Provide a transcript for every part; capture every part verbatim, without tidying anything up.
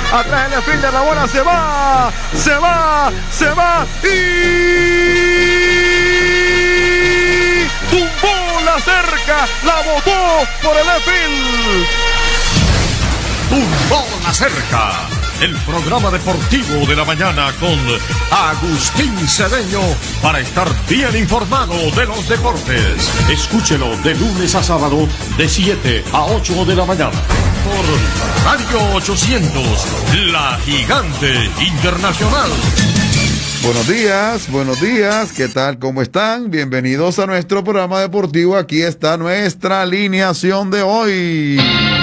Atrás el Sprinter, la bola se va, se va, se va y tumbó la cerca, la botó por el Efil. Tumbó la cerca. El programa deportivo de la mañana con Agustín Cedeño para estar bien informado de los deportes. Escúchelo de lunes a sábado de siete a ocho de la mañana por Radio ochocientos, La Gigante Internacional. Buenos días, buenos días, ¿qué tal? ¿Cómo están? Bienvenidos a nuestro programa deportivo. Aquí está nuestra alineación de hoy.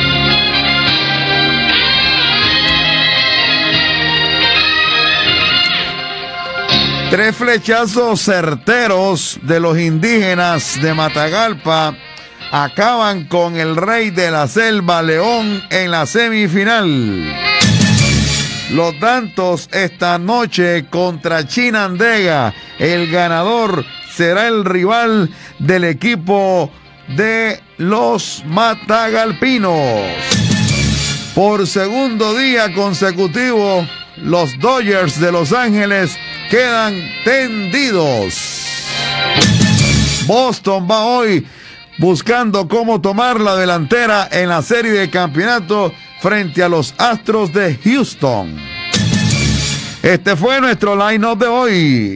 Tres flechazos certeros de los indígenas de Matagalpa acaban con el rey de la selva, León, en la semifinal. Los tantos esta noche contra Chinandega. El ganador será el rival del equipo de los matagalpinos. Por segundo día consecutivo, los Dodgers de Los Ángeles quedan tendidos. Boston va hoy buscando cómo tomar la delantera en la serie de campeonato frente a los Astros de Houston. Este fue nuestro line-up de hoy.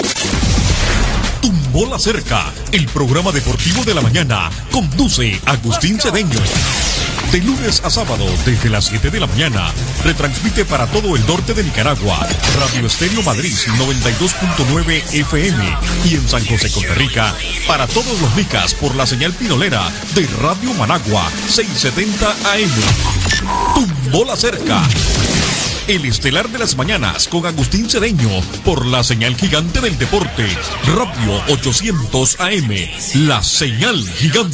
Tumbó la cerca, el programa deportivo de la mañana. Conduce Agustín Cedeño. De lunes a sábado, desde las siete de la mañana, retransmite para todo el norte de Nicaragua, Radio Estéreo Madrid noventa y dos punto nueve F M, y en San José, Costa Rica, para todos los nicas por la señal pinolera de Radio Managua, seiscientos setenta A M. Tumbó la cerca. El estelar de las mañanas con Agustín Cedeño por la señal gigante del deporte, Radio ochocientos A M, la señal gigante.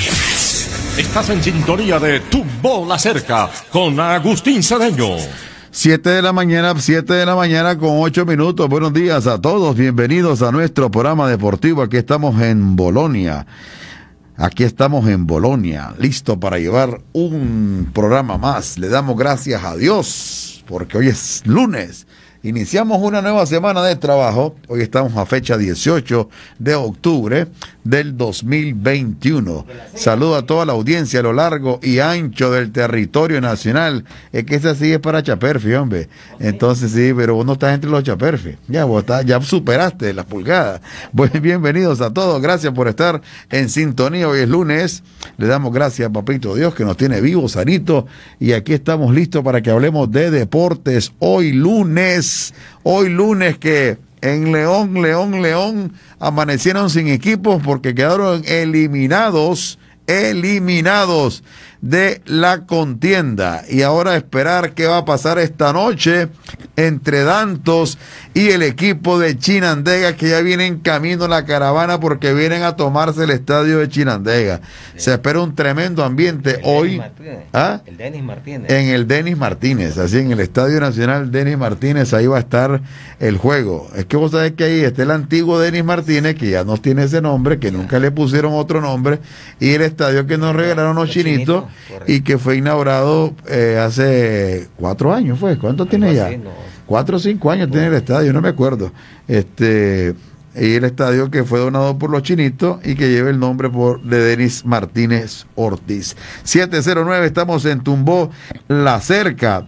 Estás en sintonía de Tumbó la cerca con Agustín Cedeño. Siete de la mañana, siete de la mañana con ocho minutos. Buenos días a todos, bienvenidos a nuestro programa deportivo. Aquí estamos en Bolonia. Aquí estamos en Bolonia, listo para llevar un programa más. Le damos gracias a Dios, porque hoy es lunes. Iniciamos una nueva semana de trabajo. Hoy estamos a fecha dieciocho de octubre del dos mil veintiuno. Saludo a toda la audiencia a lo largo y ancho del territorio nacional. Es que ese sí es para Chaperfi, hombre. Entonces sí, pero vos no estás entre los Chaperfi. Ya, vos estás, ya superaste las pulgadas. Pues bienvenidos a todos. Gracias por estar en sintonía. Hoy es lunes. Le damos gracias a Papito Dios que nos tiene vivos, sanito. Y aquí estamos listos para que hablemos de deportes. Hoy lunes. Hoy lunes que en León, León, León amanecieron sin equipos porque quedaron eliminados, eliminados de la contienda. Y ahora esperar qué va a pasar esta noche entre Dantos y el equipo de Chinandega, que ya viene en camino la caravana porque vienen a tomarse el estadio de Chinandega. Se espera un tremendo ambiente el hoy. ¿Ah? El Denis Martínez. En el Denis Martínez, así en el Estadio Nacional Denis Martínez, ahí va a estar el juego. Es que vos sabés que ahí está el antiguo Denis Martínez, que ya no tiene ese nombre, que nunca le pusieron otro nombre, y el estadio que nos regalaron los chinitos, chinitos y que fue inaugurado eh, hace cuatro años, ¿fue? ¿Cuánto tiene ya? Así, no. Cuatro o cinco años tiene el estadio, no me acuerdo. Este, y el estadio que fue donado por los chinitos y que lleva el nombre por de Denis Martínez Ortiz. siete cero nueve, estamos en Tumbó la cerca.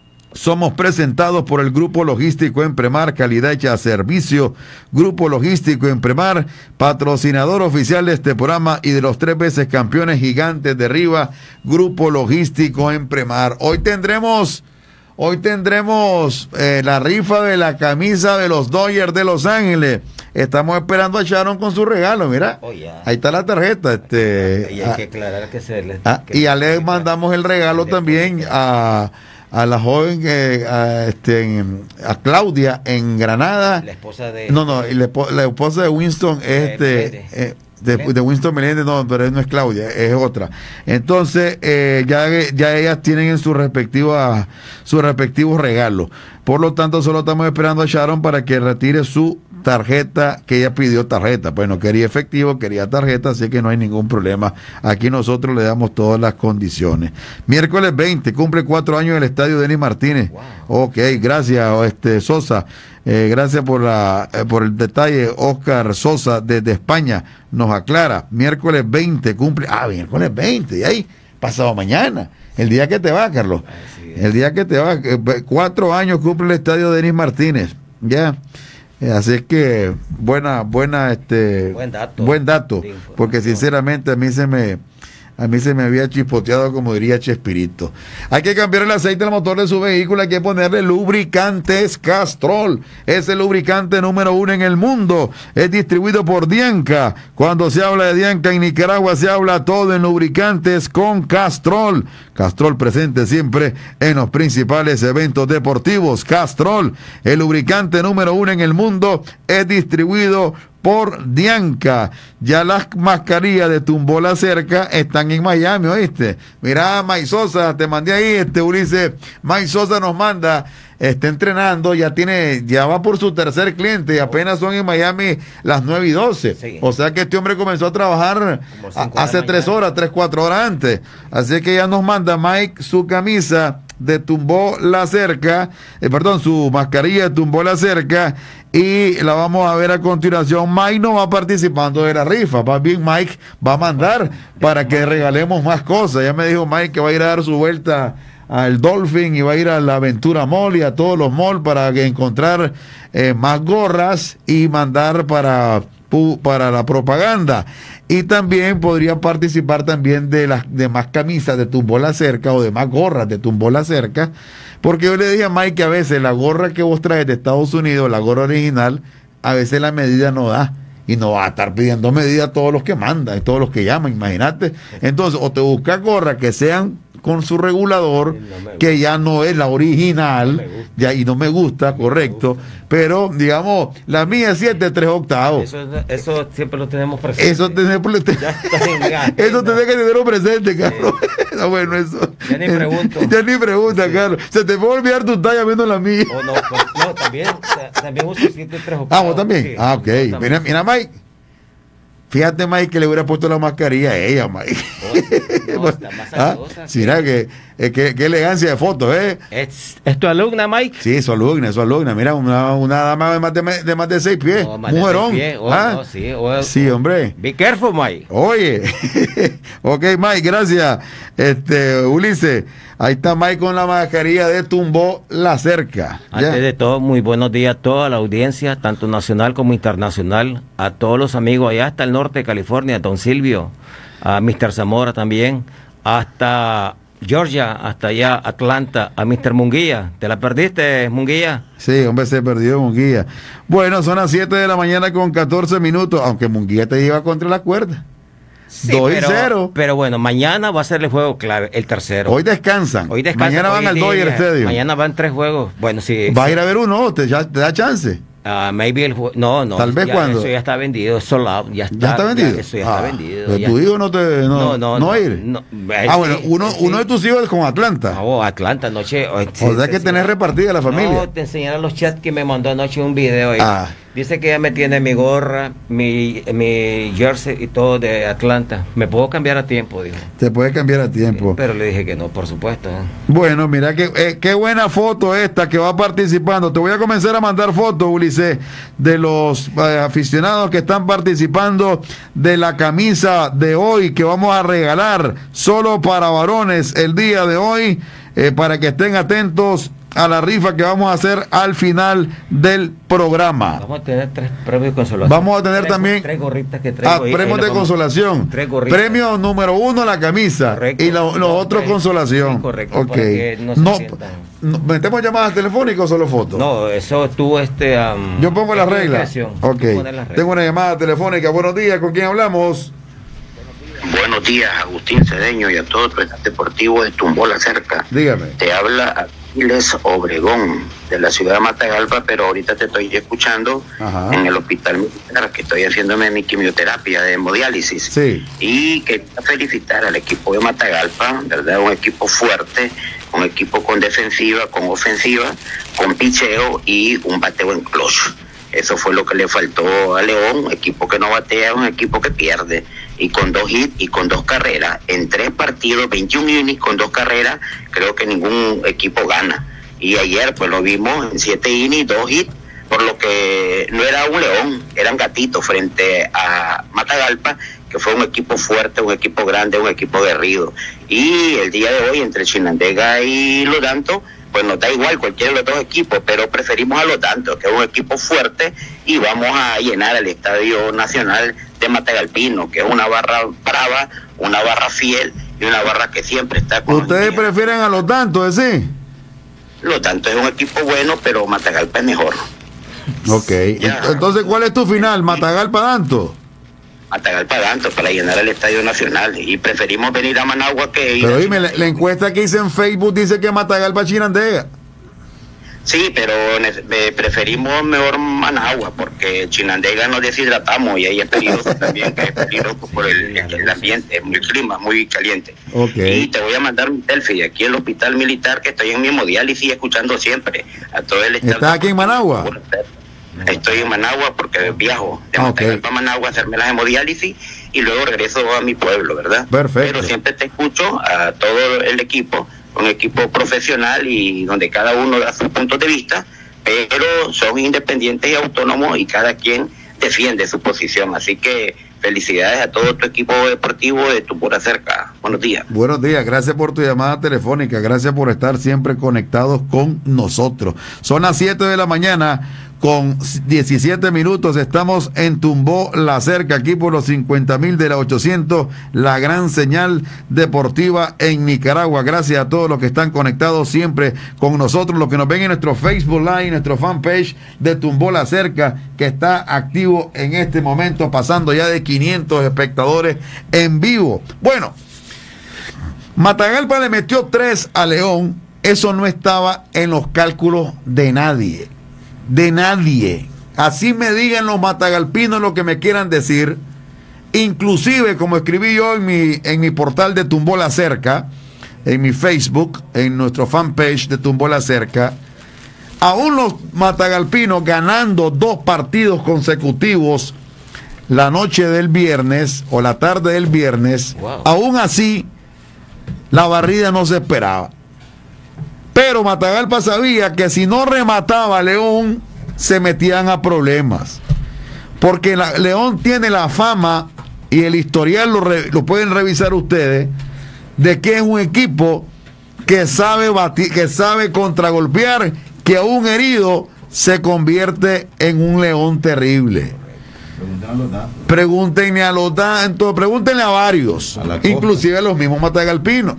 Somos presentados por el Grupo Logístico Empremar, calidad hecha a servicio. Grupo Logístico Empremar, patrocinador oficial de este programa y de los tres veces campeones gigantes de Riva. Grupo Logístico Empremar. Hoy tendremos... Hoy tendremos eh, la rifa de la camisa de los Dodgers de Los Ángeles. Estamos esperando a Sharon con su regalo, mira. Oh, yeah. Ahí está la tarjeta. Este, y hay ah, que aclarar que se les... Ah, que y a le mandamos el regalo también a, a la joven, eh, a, este, a Claudia en Granada. La esposa de... No, no, la, la esposa de Winston es este... Eh, De, de Winston Meléndez, no, pero no es Claudia, es otra. Entonces, eh, ya, ya ellas tienen en sus respectivas, sus respectivos regalos. Por lo tanto, solo estamos esperando a Sharon para que retire su tarjeta, que ella pidió tarjeta, pues no quería efectivo, quería tarjeta, así que no hay ningún problema. Aquí nosotros le damos todas las condiciones. Miércoles veinte, cumple cuatro años el estadio Denis Martínez. Wow. Ok, gracias, este Sosa. Eh, gracias por la eh, por el detalle. Oscar Sosa desde España nos aclara. Miércoles veinte, cumple. Ah, miércoles veinte, y ahí, pasado mañana. El día que te va, Carlos. El día que te va. Eh, cuatro años cumple el estadio Denis Martínez. Ya. Así es que buena, buena, este, buen dato, buen dato, porque sinceramente a mí se me, a mí se me había chispoteado, como diría Chespirito. Hay que cambiar el aceite del motor de su vehículo, hay que ponerle lubricantes Castrol. Es el lubricante número uno en el mundo. Es distribuido por Dianca. Cuando se habla de Dianca en Nicaragua, se habla todo en lubricantes con Castrol. Castrol presente siempre en los principales eventos deportivos. Castrol, el lubricante número uno en el mundo, es distribuido por Dianca. Ya las mascarillas de Tumbó la Cerca están en Miami, ¿oíste? Mira, May Sosa, te mandé ahí, este Ulises. May Sosa nos manda, está entrenando, ya tiene, ya va por su tercer cliente y apenas son en Miami las nueve y doce. Sí. O sea que este hombre comenzó a trabajar a, hace tres horas, tres, cuatro horas antes. Así que ya nos manda Mike su camisa de Tumbó la Cerca, eh, perdón, su mascarilla de Tumbó la Cerca, y la vamos a ver a continuación. Mike no va participando de la rifa, más bien Mike va a mandar para que regalemos más cosas. Ya me dijo Mike que va a ir a dar su vuelta al Dolphin y va a ir a la Aventura Mall y a todos los malls para encontrar eh, más gorras y mandar para, para la propaganda. Y también podría participar también de las demás camisas de Tumbó la Cerca o de más gorras de Tumbó la Cerca, porque yo le dije a Mike que a veces la gorra que vos traes de Estados Unidos, la gorra original, a veces la medida no da. Y no va a estar pidiendo medida a todos los que mandan, a todos los que llaman, imagínate. Entonces, o te buscas gorras que sean con su regulador, no que ya no es la original, no ya, y no me gusta, no correcto, me gusta. Pero, digamos, la mía es siete tres octavos. Eso, eso siempre lo tenemos presente. Eso tenemos te, eso tenés que tenerlo presente, Carlos. Sí. No, bueno, eso. Ya ni pregunto. Ya ni pregunta, sí. Carlos. Se te puede olvidar tu talla viendo la mía. Oh, no, pues, no, también, también uso siete tres octavos. Ah, vos también. Sí, ah, ok. Mira, mira, Mike. Fíjate, Mike, que le hubiera puesto la mascarilla a ella, Mike. Oh, no, está más ¿Ah? Sí, mira, que, eh, que, que elegancia de fotos, ¿eh? ¿Es, ¿Es tu alumna, Mike? Sí, su alumna, su alumna. Mira, una, una dama de más de, de más de seis pies. No, mujerón. Pies. Oh, ¿ah? No, sí, oh, sí, hombre. Be careful, Mike. Oye. Ok, Mike, gracias. Este, Ulises. Ahí está Mike con la mascarilla de Tumbó la Cerca. Antes de todo, muy buenos días a toda la audiencia, tanto nacional como internacional, a todos los amigos allá hasta el norte de California, don Silvio, a mister Zamora también, hasta Georgia, hasta allá Atlanta, a mister Munguía. ¿Te la perdiste, Munguía? Sí, hombre, se perdió Munguía. Bueno, son las siete de la mañana con catorce minutos, aunque Munguía te lleva contra la cuerda. Sí, dos y cero. Pero bueno, mañana va a ser el juego clave, el tercero. Hoy descansan. Hoy descansan. Mañana van al Dodger Stadium. Mañana van tres juegos. Bueno, sí. ¿Va sí. a ir a ver uno? ¿Te, ya, te da chance? Uh, maybe el juego. No, no. Tal vez ya, cuando. Eso ya está vendido. Sold out. Ya está, ¿Ya está vendido? Ya, eso ya ah, está vendido. ¿Pero tu hijo no te. No, no, no. ¿No ir? No, ah, bueno, uno, sí. uno de tus hijos es con Atlanta. No, Atlanta anoche. O sea, sea que tenés repartida la familia. No, te enseñaré los chats que me mandó anoche un video. Ahí. Ah. Dice que ya me tiene mi gorra, mi, mi jersey y todo de Atlanta. ¿Me puedo cambiar a tiempo? Dijo. Te puede cambiar a tiempo. Sí, pero le dije que no, por supuesto. ¿eh? Bueno, mira que, eh, qué buena foto esta que va participando. Te voy a comenzar a mandar fotos, Ulises, de los eh, aficionados que están participando de la camisa de hoy que vamos a regalar solo para varones el día de hoy, eh, para que estén atentos a la rifa que vamos a hacer al final del programa. Vamos a tener tres premios de consolación. Vamos a tener tres, también tres gorritas que traigo. Ah, premios de consolación. Tres gorritas. Premio número uno, la camisa. Correcto. Y los lo otros, consolación. Sí, correcto. Okay. No, no, no, ¿metemos llamadas telefónicas o solo fotos? No, eso tú este. Um, Yo pongo las reglas. Ok. Tengo una llamada telefónica. Buenos días, ¿con quién hablamos? Buenos días, Agustín Cedeño y a todo el deportivo de Tumbó la Cerca. Dígame. Te habla Aquiles Obregón, de la ciudad de Matagalpa, pero ahorita te estoy escuchando Ajá. en el hospital militar, que estoy haciéndome mi quimioterapia de hemodiálisis. Sí. Y quería felicitar al equipo de Matagalpa, ¿verdad? Un equipo fuerte, un equipo con defensiva, con ofensiva, con picheo y un bateo en cloche. Eso fue lo que le faltó a León, un equipo que no batea, un equipo que pierde. Y con dos hits y con dos carreras, en tres partidos, veintiún innings con dos carreras, creo que ningún equipo gana. Y ayer pues lo vimos en siete innings, dos hits, por lo que no era un León, eran gatitos frente a Matagalpa, que fue un equipo fuerte, un equipo grande, un equipo aguerrido. Y el día de hoy, entre Chinandega y Lodanto, pues nos da igual cualquiera de los dos equipos, pero preferimos a Lodanto, que es un equipo fuerte, y vamos a llenar el Estadio Nacional de Matagalpino, que es una barra brava, una barra fiel y una barra que siempre está con... ¿Ustedes prefieren a Lodanto, es decir? Lodanto es un equipo bueno, pero Matagalpa es mejor. Ok, ya. Entonces, ¿cuál es tu final? ¿Matagalpa-Danto? Matagalpa-Danto, para llenar el Estadio Nacional, y preferimos venir a Managua que ir. Pero dime, la, la encuesta que hice en Facebook dice que Matagalpa-Chinandega. Sí, pero eh, preferimos mejor Managua, porque Chinandega nos deshidratamos y ahí es peligroso también, que es peligroso por el, el ambiente, el clima muy caliente. Okay. Y te voy a mandar un selfie de aquí el hospital militar, que estoy en mi hemodiálisis escuchando siempre a todo el estado. ¿Estás aquí en Managua? Estoy en Managua porque viajo de Matagalpa a Managua a hacerme la hemodiálisis y luego regreso a mi pueblo, ¿verdad? Perfecto. Pero siempre te escucho a todo el equipo, un equipo profesional y donde cada uno da sus puntos de vista, pero son independientes y autónomos y cada quien defiende su posición. Así que felicidades a todo tu equipo deportivo de Tumbó La Cerca. Buenos días. Buenos días, gracias por tu llamada telefónica, gracias por estar siempre conectados con nosotros. Son las siete de la mañana con diecisiete minutos, estamos en Tumbó La Cerca, aquí por los cincuenta mil de la ochocientos, la gran señal deportiva en Nicaragua. Gracias a todos los que están conectados siempre con nosotros, los que nos ven en nuestro Facebook Live, nuestro fanpage de Tumbó La Cerca, que está activo en este momento, pasando ya de quinientos espectadores en vivo. Bueno, Matagalpa le metió tres a León, eso no estaba en los cálculos de nadie. De nadie. Así me digan los matagalpinos lo que me quieran decir. Inclusive, como escribí yo en mi, en mi portal de Tumbó La Cerca, en mi Facebook, en nuestro fanpage de Tumbó La Cerca, aún los matagalpinos ganando dos partidos consecutivos la noche del viernes o la tarde del viernes, wow. Aún así la barrida no se esperaba. Pero Matagalpa sabía que si no remataba a León, se metían a problemas. Porque la, León tiene la fama, y el historial lo, re, lo pueden revisar ustedes, de que es un equipo que sabe batir, que sabe contragolpear, que a un herido se convierte en un león terrible. Pregúntenle a los tantos, pregúntenle a varios, a inclusive a los mismos matagalpinos.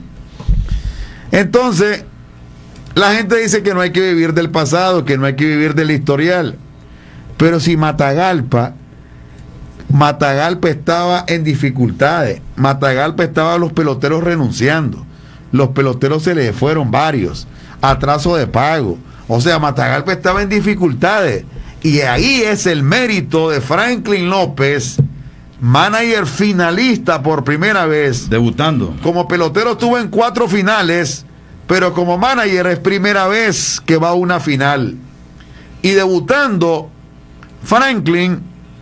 Entonces, la gente dice que no hay que vivir del pasado, que no hay que vivir del historial. Pero si Matagalpa, Matagalpa estaba en dificultades, Matagalpa estaba los peloteros renunciando, los peloteros se les fueron varios, atraso de pago. O sea, Matagalpa estaba en dificultades. Y ahí es el mérito de Franklin López, manager finalista por primera vez. Debutando. Como pelotero estuvo en cuatro finales, pero como manager es primera vez que va a una final. Y debutando, Franklin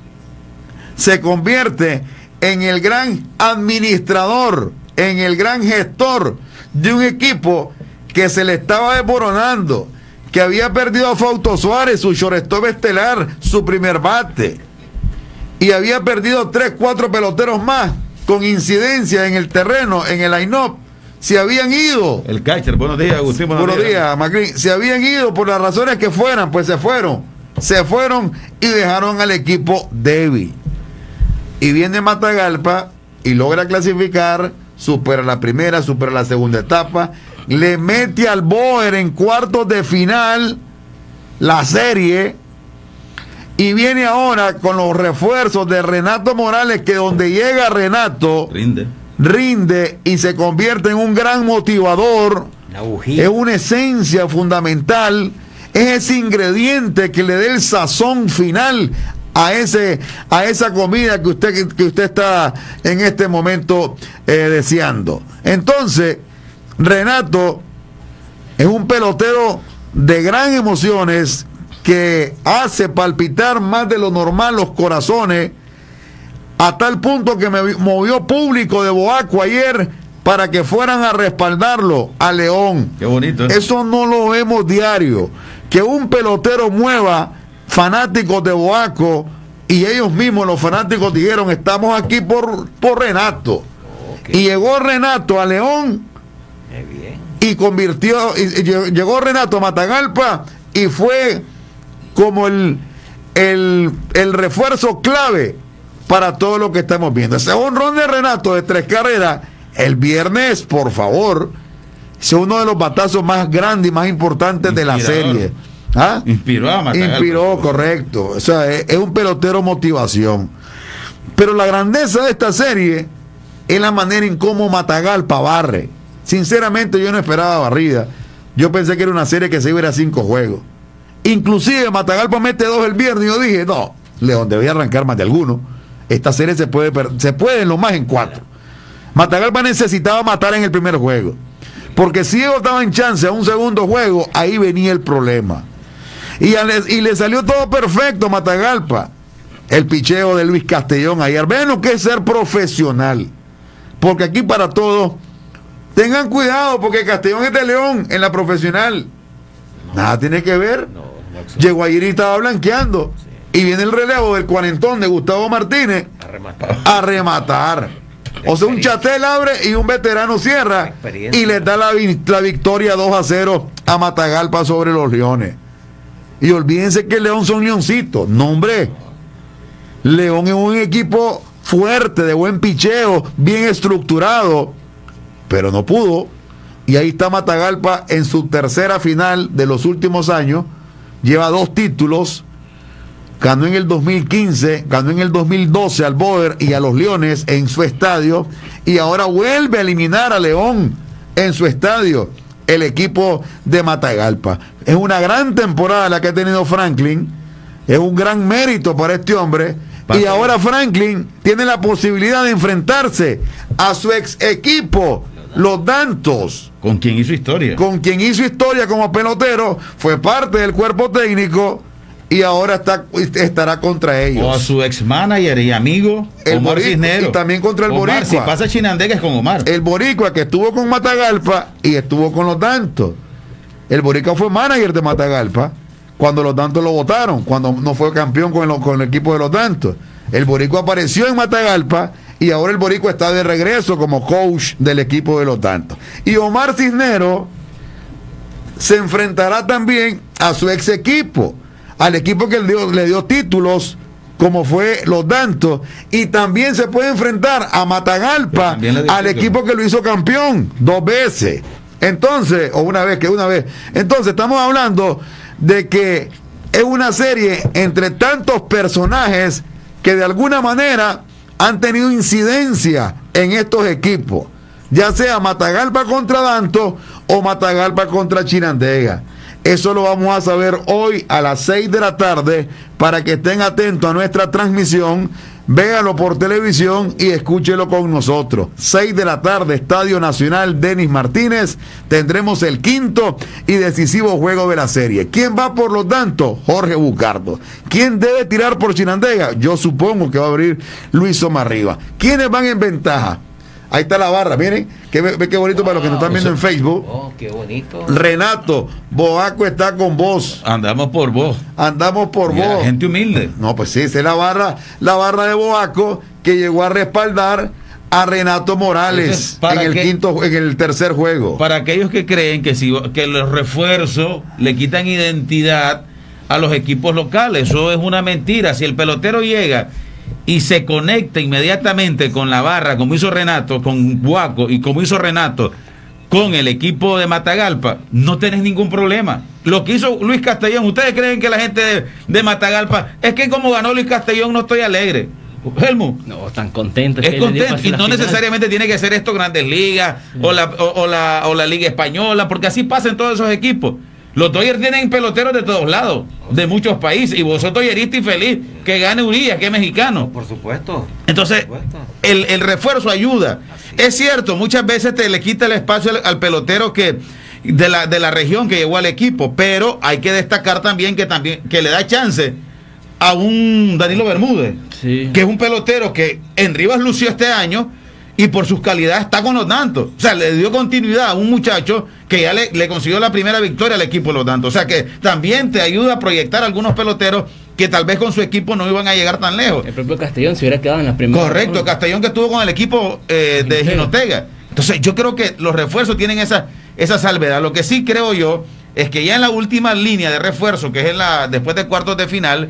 se convierte en el gran administrador, en el gran gestor de un equipo que se le estaba desboronando, que había perdido a Fausto Suárez, su shortstop estelar, su primer bate, y había perdido tres, cuatro peloteros más con incidencia en el terreno, en el line-up. Se habían ido. El catcher, buenos días, Agustín. Buenos, buenos días, días Macri. Se habían ido por las razones que fueran, pues se fueron. Se fueron y dejaron al equipo débil. Y viene Matagalpa y logra clasificar, supera la primera, supera la segunda etapa, le mete al Boer en cuartos de final la serie, y viene ahora con los refuerzos de Renato Morales, que donde llega Renato rinde. rinde y se convierte en un gran motivador, es una esencia fundamental, es ese ingrediente que le dé el sazón final a ese a esa comida que usted que usted está en este momento eh, deseando. Entonces, Renato es un pelotero de gran emociones, que hace palpitar más de lo normal los corazones, a tal punto que me movió público de Boaco ayer para que fueran a respaldarlo a León. Qué bonito, ¿eh? Eso no lo vemos diario. Que un pelotero mueva fanáticos de Boaco, y ellos mismos, los fanáticos, dijeron: estamos aquí por, por Renato. Okay. Y llegó Renato a León. Qué bien. Y convirtió, y, y llegó Renato a Matagalpa y fue como el, el, el refuerzo clave para todo lo que estamos viendo. Ese honrón de Renato de tres carreras el viernes, por favor, es uno de los batazos más grandes y más importantes de la serie. ¿Ah? Inspiró a Matagalpa. Inspiró, correcto. O sea, es, es un pelotero motivación. Pero la grandeza de esta serie es la manera en cómo Matagalpa barre. Sinceramente, yo no esperaba barrida. Yo pensé que era una serie que se iba a ir a cinco juegos. Inclusive Matagalpa mete dos el viernes y yo dije: no, León debía arrancar más de alguno. Esta serie se puede, se puede en lo más en cuatro. Matagalpa necesitaba matar en el primer juego, porque si ellos daban chance a un segundo juego, ahí venía el problema. Y, a le, y le salió todo perfecto a Matagalpa. El picheo de Luis Castellón ayer. Vean lo que es ser profesional, porque aquí para todos, tengan cuidado, porque Castellón es de León en la profesional. Nada tiene que ver. No, no, Llegó ayer y estaba blanqueando. Sí. Y viene el relevo del cuarentón de Gustavo Martínez a rematar. A rematar. O sea, un Chatel abre y un veterano cierra y le da la, la victoria dos a cero a Matagalpa sobre los Leones. Y olvídense que León son leoncitos. No, hombre. León es un equipo fuerte, de buen picheo, bien estructurado, pero no pudo. Y ahí está Matagalpa en su tercera final de los últimos años. Lleva dos títulos. Ganó en el dos mil quince, ganó en el dos mil doce al Boer y a los Leones en su estadio, y ahora vuelve a eliminar a León en su estadio, el equipo de Matagalpa. Es una gran temporada la que ha tenido Franklin, es un gran mérito para este hombre, y ahora Franklin tiene la posibilidad de enfrentarse a su ex equipo, los Dantos, con quien hizo historia, con quien hizo historia como pelotero, fue parte del cuerpo técnico, y ahora está, estará contra ellos. O a su ex manager y amigo, el Omar Boricua, Cisneros. y también contra el Omar, Boricua. Si pasa Chinandega es con Omar. El Boricua, que estuvo con Matagalpa y estuvo con los Dantos. El Boricua fue manager de Matagalpa cuando los Dantos lo votaron, cuando no fue campeón con el, con el equipo de los Dantos. El Boricua apareció en Matagalpa y ahora el Boricua está de regreso como coach del equipo de los Dantos. Y Omar Cisneros se enfrentará también a su ex equipo, al equipo que le dio, le dio títulos, como fue los Dantos, y también se puede enfrentar a Matagalpa, al equipo que lo hizo campeón dos veces. Entonces, o una vez, que una vez. Entonces, estamos hablando de que es una serie entre tantos personajes que de alguna manera han tenido incidencia en estos equipos, ya sea Matagalpa contra Dantos o Matagalpa contra Chinandega. Eso lo vamos a saber hoy a las seis de la tarde, para que estén atentos a nuestra transmisión, véanlo por televisión y escúchelo con nosotros. seis de la tarde, Estadio Nacional Denis Martínez, tendremos el quinto y decisivo juego de la serie. ¿Quién va por los Dantos? Jorge Bucardo. ¿Quién debe tirar por Chinandega? Yo supongo que va a abrir Luis Omar Rivas. ¿Quiénes van en ventaja? Ahí está la barra, miren, que ve, ve qué bonito, wow, para los que nos están viendo en Facebook. Oh, qué bonito. Renato, Boaco está con vos. Andamos por vos. Andamos por Mira, vos. gente humilde. No, pues sí, esa es la barra, la barra de Boaco, que llegó a respaldar a Renato Morales en el que, quinto, en el tercer juego. Para aquellos que creen que si que los refuerzos le quitan identidad a los equipos locales, eso es una mentira. Si el pelotero llega y se conecta inmediatamente con la barra, como hizo Renato, con Boaco, y como hizo Renato con el equipo de Matagalpa, no tenés ningún problema. Lo que hizo Luis Castellón, ¿ustedes creen que la gente de, de Matagalpa, es que como ganó Luis Castellón no estoy alegre? Helmut. No, están contentos. Es contento, y no necesariamente tiene que ser esto Grandes Ligas, no, o, la, o, o, la, o la Liga Española, porque así pasa en todos esos equipos. Los Dodgers tienen peloteros de todos lados, de muchos países, y vos sos dodgerista y feliz que gane Urias, que es mexicano. Por supuesto. Entonces, por supuesto. El, el refuerzo ayuda. Así es cierto, muchas veces te le quita el espacio al, al pelotero que, de la, de la región que llegó al equipo, pero hay que destacar también que, también, que le da chance a un Danilo Bermúdez, sí. que es un pelotero que en Rivas lució este año y por sus calidades está con los Dantos. O sea, le dio continuidad a un muchacho que ya le, le consiguió la primera victoria al equipo de los Dantos. O sea, que también te ayuda a proyectar a algunos peloteros que tal vez con su equipo no iban a llegar tan lejos. El propio Castellón se hubiera quedado en las primeras. Correcto, ¿no? Castellón que estuvo con el equipo eh, de Jinotega. Entonces, yo creo que los refuerzos tienen esa, esa salvedad. Lo que sí creo yo es que ya en la última línea de refuerzo, que es en la después de cuartos de final,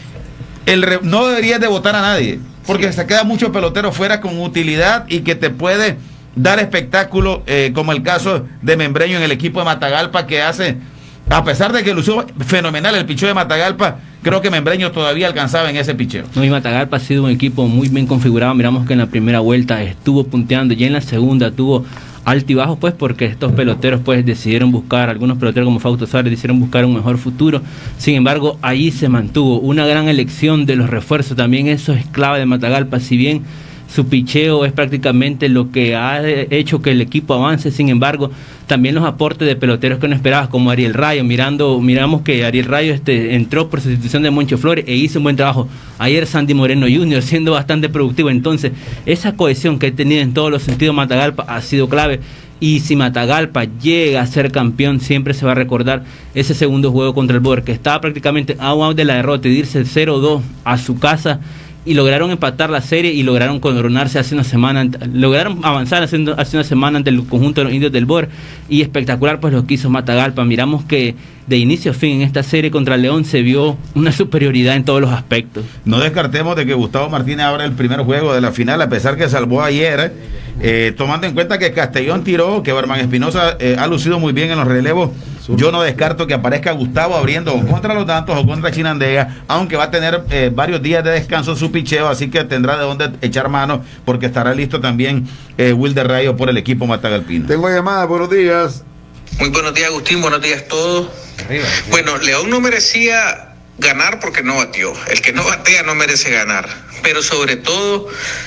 el re, no deberías de votar a nadie, porque sí. se queda mucho pelotero fuera con utilidad y que te puede dar espectáculo, eh, como el caso de Membreño en el equipo de Matagalpa, que hace, a pesar de que lució fenomenal el picheo de Matagalpa, creo que Membreño todavía alcanzaba en ese picheo. No, y Matagalpa ha sido un equipo muy bien configurado. Miramos que en la primera vuelta estuvo punteando, ya en la segunda tuvo altibajos, pues porque estos peloteros pues decidieron buscar, algunos peloteros como Fausto Suárez decidieron buscar un mejor futuro. Sin embargo, allí se mantuvo una gran elección de los refuerzos. También eso es clave de Matagalpa, si bien su picheo es prácticamente lo que ha hecho que el equipo avance. Sin embargo, también los aportes de peloteros que no esperabas, como Ariel Rayo. Mirando, miramos que Ariel Rayo este, entró por sustitución de Moncho Flores e hizo un buen trabajo. Ayer Sandy Moreno junior siendo bastante productivo. Entonces, esa cohesión que ha tenido en todos los sentidos Matagalpa ha sido clave. Y si Matagalpa llega a ser campeón, siempre se va a recordar ese segundo juego contra el Boer, que estaba prácticamente a un out de la derrota y irse cero dos a su casa. Y lograron empatar la serie y lograron coronarse hace una semana, lograron avanzar hace, hace una semana ante el conjunto de los indios del Boer. Y espectacular pues lo que hizo Matagalpa. Miramos que de inicio a fin en esta serie contra León se vio una superioridad en todos los aspectos. No descartemos de que Gustavo Martínez abra el primer juego de la final, a pesar que salvó ayer, eh, tomando en cuenta que Castellón tiró, que Berman Espinosa eh, ha lucido muy bien en los relevos. Yo no descarto que aparezca Gustavo abriendo o contra los Dantos o contra Chinandega, aunque va a tener eh, varios días de descanso en su picheo, así que tendrá de dónde echar mano, porque estará listo también eh, Wilder Rayo por el equipo matagalpino. Tengo llamada, buenos días. Muy buenos días, Agustín, buenos días a todos. Arriba, arriba. Bueno, León no merecía ganar porque no batió. El que no batea no merece ganar, pero sobre todo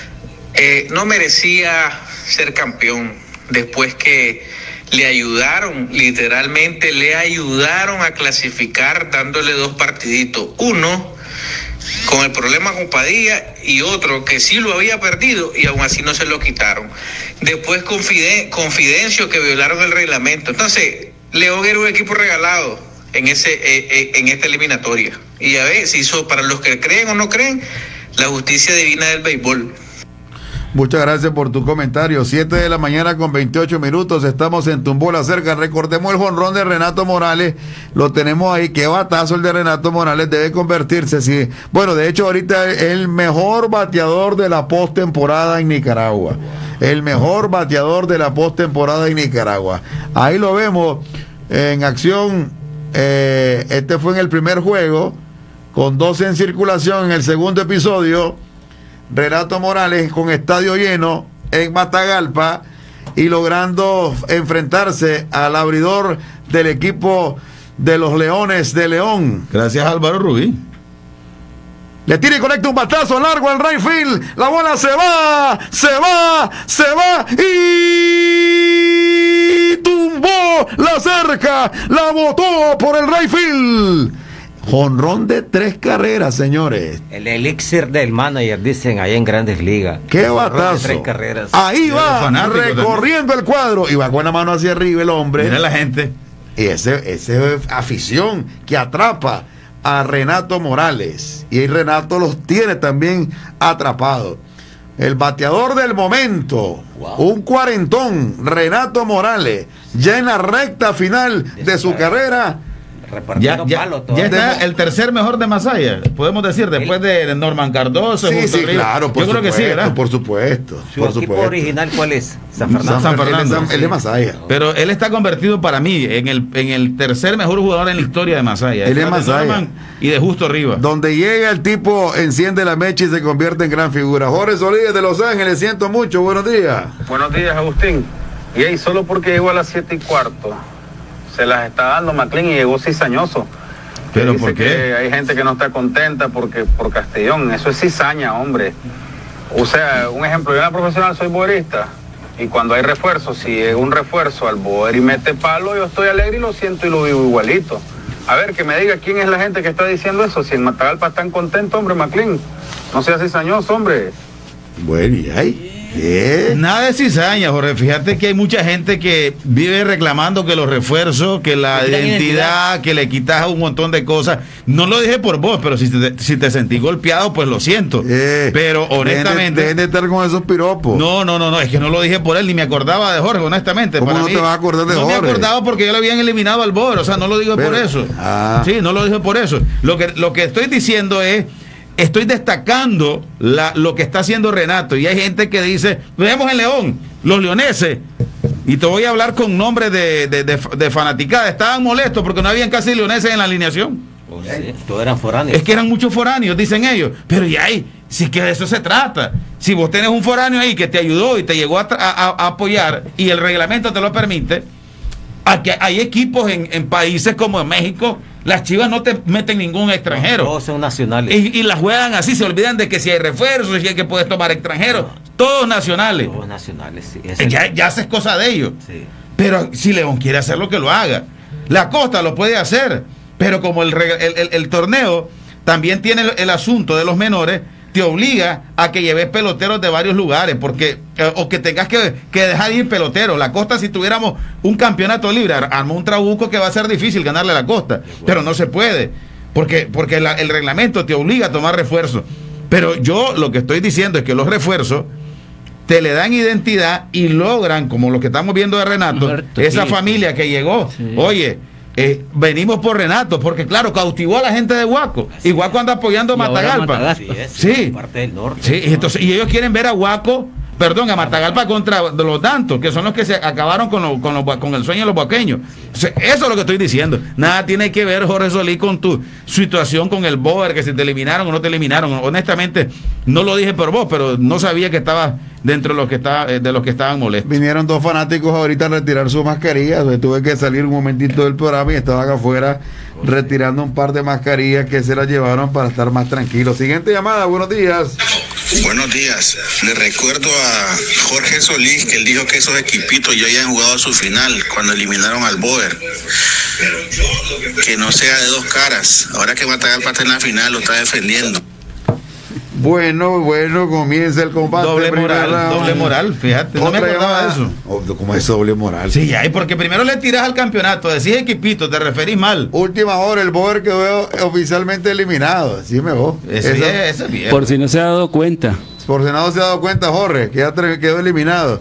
eh, no merecía ser campeón después que le ayudaron, literalmente le ayudaron a clasificar dándole dos partiditos. Uno con el problema con Padilla y otro que sí lo había perdido y aún así no se lo quitaron. Después confiden- Confidencio, que violaron el reglamento. Entonces, León era un equipo regalado en ese eh, eh, en esta eliminatoria. Y a ver, se hizo, para los que creen o no creen, la justicia divina del béisbol. Muchas gracias por tu comentario. siete de la mañana con veintiocho minutos. Estamos en Tumbó la Cerca. Recordemos el jonrón de Renato Morales. Lo tenemos ahí. Qué batazo el de Renato Morales. Debe convertirse. Sí. Bueno, de hecho, ahorita es el mejor bateador de la postemporada en Nicaragua. El mejor bateador de la postemporada en Nicaragua. Ahí lo vemos en acción. Eh, este fue en el primer juego, con doce en circulación. En el segundo episodio, Renato Morales con estadio lleno en Matagalpa y logrando enfrentarse al abridor del equipo de los Leones de León. Gracias, Álvaro Rubí. Le tira y conecta un batazo largo al right field. La bola se va, se va, se va y tumbó la cerca. La botó por el right field. Jonrón de tres carreras, señores. El elixir del manager, dicen ahí en Grandes Ligas. Qué batazo. Tres carreras. Ahí va, recorriendo también el cuadro. Y va con la mano hacia arriba el hombre. Mira la gente. Y ese, ese afición que atrapa a Renato Morales. Y Renato los tiene también atrapados. El bateador del momento, wow. Un cuarentón, Renato Morales, ya en la recta final de su carrera. Ya, ya, ya está el tercer mejor de Masaya, podemos decir, después de Norman Cardoso. Sí, sí, claro, por yo creo supuesto, que sí, ¿verdad? Por supuesto. ¿Su por equipo supuesto. original cuál es? San Fernando. San Fernando. Él es, de Masaya. Pero él está convertido para mí en el, en el tercer mejor jugador en la historia de Masaya. Él es Masaya. Y de Justo Rivas. Donde llega el tipo, enciende la mecha y se convierte en gran figura. Jorge Solís de Los Ángeles, siento mucho. Buenos días. Buenos días, Agustín. Y ahí, solo porque llegó a las siete y cuarto, se las está dando McLean y llegó cizañoso. ¿Pero dice por qué? Que hay gente que no está contenta porque por Castellón. Eso es cizaña, hombre. O sea, un ejemplo, yo en la profesional soy boerista Y cuando hay refuerzo, si es un refuerzo al Boer y mete palo, yo estoy alegre y lo siento y lo vivo igualito. A ver, que me diga quién es la gente que está diciendo eso. Si en Matagalpa están contentos, hombre, Maclín. No seas cizañoso, hombre. Bueno, y ahí. ¿Qué? Nada de cizaña, Jorge. Fíjate que hay mucha gente que vive reclamando que los refuerzos, que la identidad, identidad, que le quitas un montón de cosas. No lo dije por vos, pero si te, si te sentí golpeado, pues lo siento. Eh, pero honestamente. Dejen de, dejen de estar con esos piropos. No, no, no, no, es que no lo dije por él, ni me acordaba de Jorge, honestamente. ¿Cómo Para no mí, te vas a acordar de no Jorge? No me acordaba porque ya lo habían eliminado al Boer, o sea, no lo digo pero, por eso. Ah. Sí, no lo dije por eso. Lo que, lo que estoy diciendo es. Estoy destacando la, lo que está haciendo Renato. Y hay gente que dice, vemos en León, los leoneses, y te voy a hablar con nombre de, de, de, de fanaticada, estaban molestos porque no habían casi leoneses en la alineación. Oh, sí, todos eran foráneos. Es que eran muchos foráneos, dicen ellos. Pero ya hay, si que de eso se trata. Si vos tenés un foráneo ahí que te ayudó y te llegó a, a, a apoyar y el reglamento te lo permite, aquí hay equipos en, en países como en México. Las Chivas no te meten ningún extranjero. No, todos son nacionales. Y, y las juegan así, se olvidan de que si hay refuerzos, si hay que puedes tomar extranjeros. No, todos nacionales. Todos nacionales, sí. Es ya, ya haces cosa de ellos. Sí. Pero si León quiere hacer lo que lo haga. La Costa lo puede hacer. Pero como el, el, el, el torneo también tiene el, el asunto de los menores, te obliga a que lleves peloteros de varios lugares, porque eh, o que tengas que, que dejar ir peloteros. La Costa, si tuviéramos un campeonato libre, armó un trabuco que va a ser difícil ganarle a la Costa, pero no se puede, porque, porque la, el reglamento te obliga a tomar refuerzos. Pero yo lo que estoy diciendo es que los refuerzos te le dan identidad y logran, como lo que estamos viendo de Renato, Muerto, esa sí, familia sí. que llegó, sí. oye, Eh, venimos por Renato, porque claro, cautivó a la gente de Huaco. Así y Huaco anda apoyando a Matagalpa. Matagalpa. Sí, es, sí. parte del norte. Sí, y, entonces, y ellos quieren ver a Huaco, perdón, a Matagalpa contra los Dantos, que son los que se acabaron con, lo, con, lo, con el sueño de los huaqueños. Eso es lo que estoy diciendo. Nada tiene que ver, Jorge Solís, con tu situación con el Boer, que si te eliminaron o no te eliminaron. Honestamente, no lo dije por vos, pero no sabía que estabas dentro de los que estaba, de los que estaban molestos. Vinieron dos fanáticos ahorita a retirar su mascarilla. O sea, tuve que salir un momentito del programa y estaban afuera retirando un par de mascarillas que se las llevaron para estar más tranquilos. Siguiente llamada, buenos días. Buenos días. Le recuerdo a Jorge Solís que él dijo que esos equipitos ya habían jugado su final cuando eliminaron al Boer. Que no sea de dos caras. Ahora que Matagalpa está en la final, lo está defendiendo. Bueno, bueno, comienza el combate. Doble moral, round. doble moral, fíjate. No me acordaba de eso. ¿Cómo es doble moral? Sí, ya, y porque primero le tiras al campeonato, decís equipito, te referís mal. Última hora, el Boer quedó oficialmente eliminado. Así me vos. Eso, eso, es, eso es bien. Por si no se ha dado cuenta. Por si no se ha dado cuenta, Jorge, que ya quedó eliminado.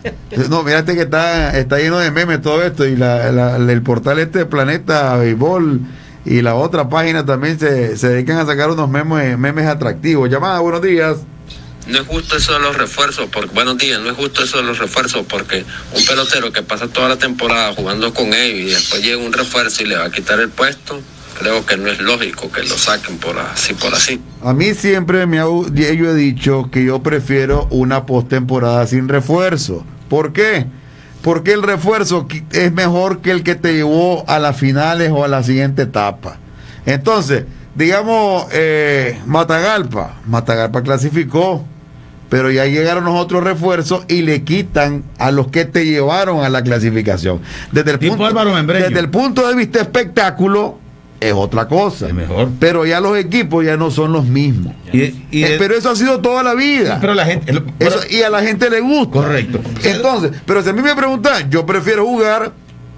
No, mírate que está, está lleno de memes todo esto. Y la, la, el portal este de Planeta Béisbol y la otra página también se, se dedican a sacar unos memes, memes atractivos. Llamada, buenos días. No es justo eso de los refuerzos, porque, buenos días, no es justo eso de los refuerzos, porque un pelotero que pasa toda la temporada jugando con ellos y después llega un refuerzo y le va a quitar el puesto, creo que no es lógico que lo saquen por así por así. A mí siempre me ha, yo he dicho que yo prefiero una postemporada sin refuerzo. ¿Por qué? Porque el refuerzo es mejor que el que te llevó a las finales o a la siguiente etapa. Entonces, digamos, eh, Matagalpa, Matagalpa clasificó, pero ya llegaron los otros refuerzos y le quitan a los que te llevaron a la clasificación. Desde el, punto, desde el punto de vista espectáculo, es otra cosa. Es mejor. Pero ya los equipos ya no son los mismos. Y, y eh, pero eso ha sido toda la vida. Pero la gente, eso, pero, y a la gente le gusta. Correcto. Entonces, pero si a mí me preguntan, yo prefiero jugar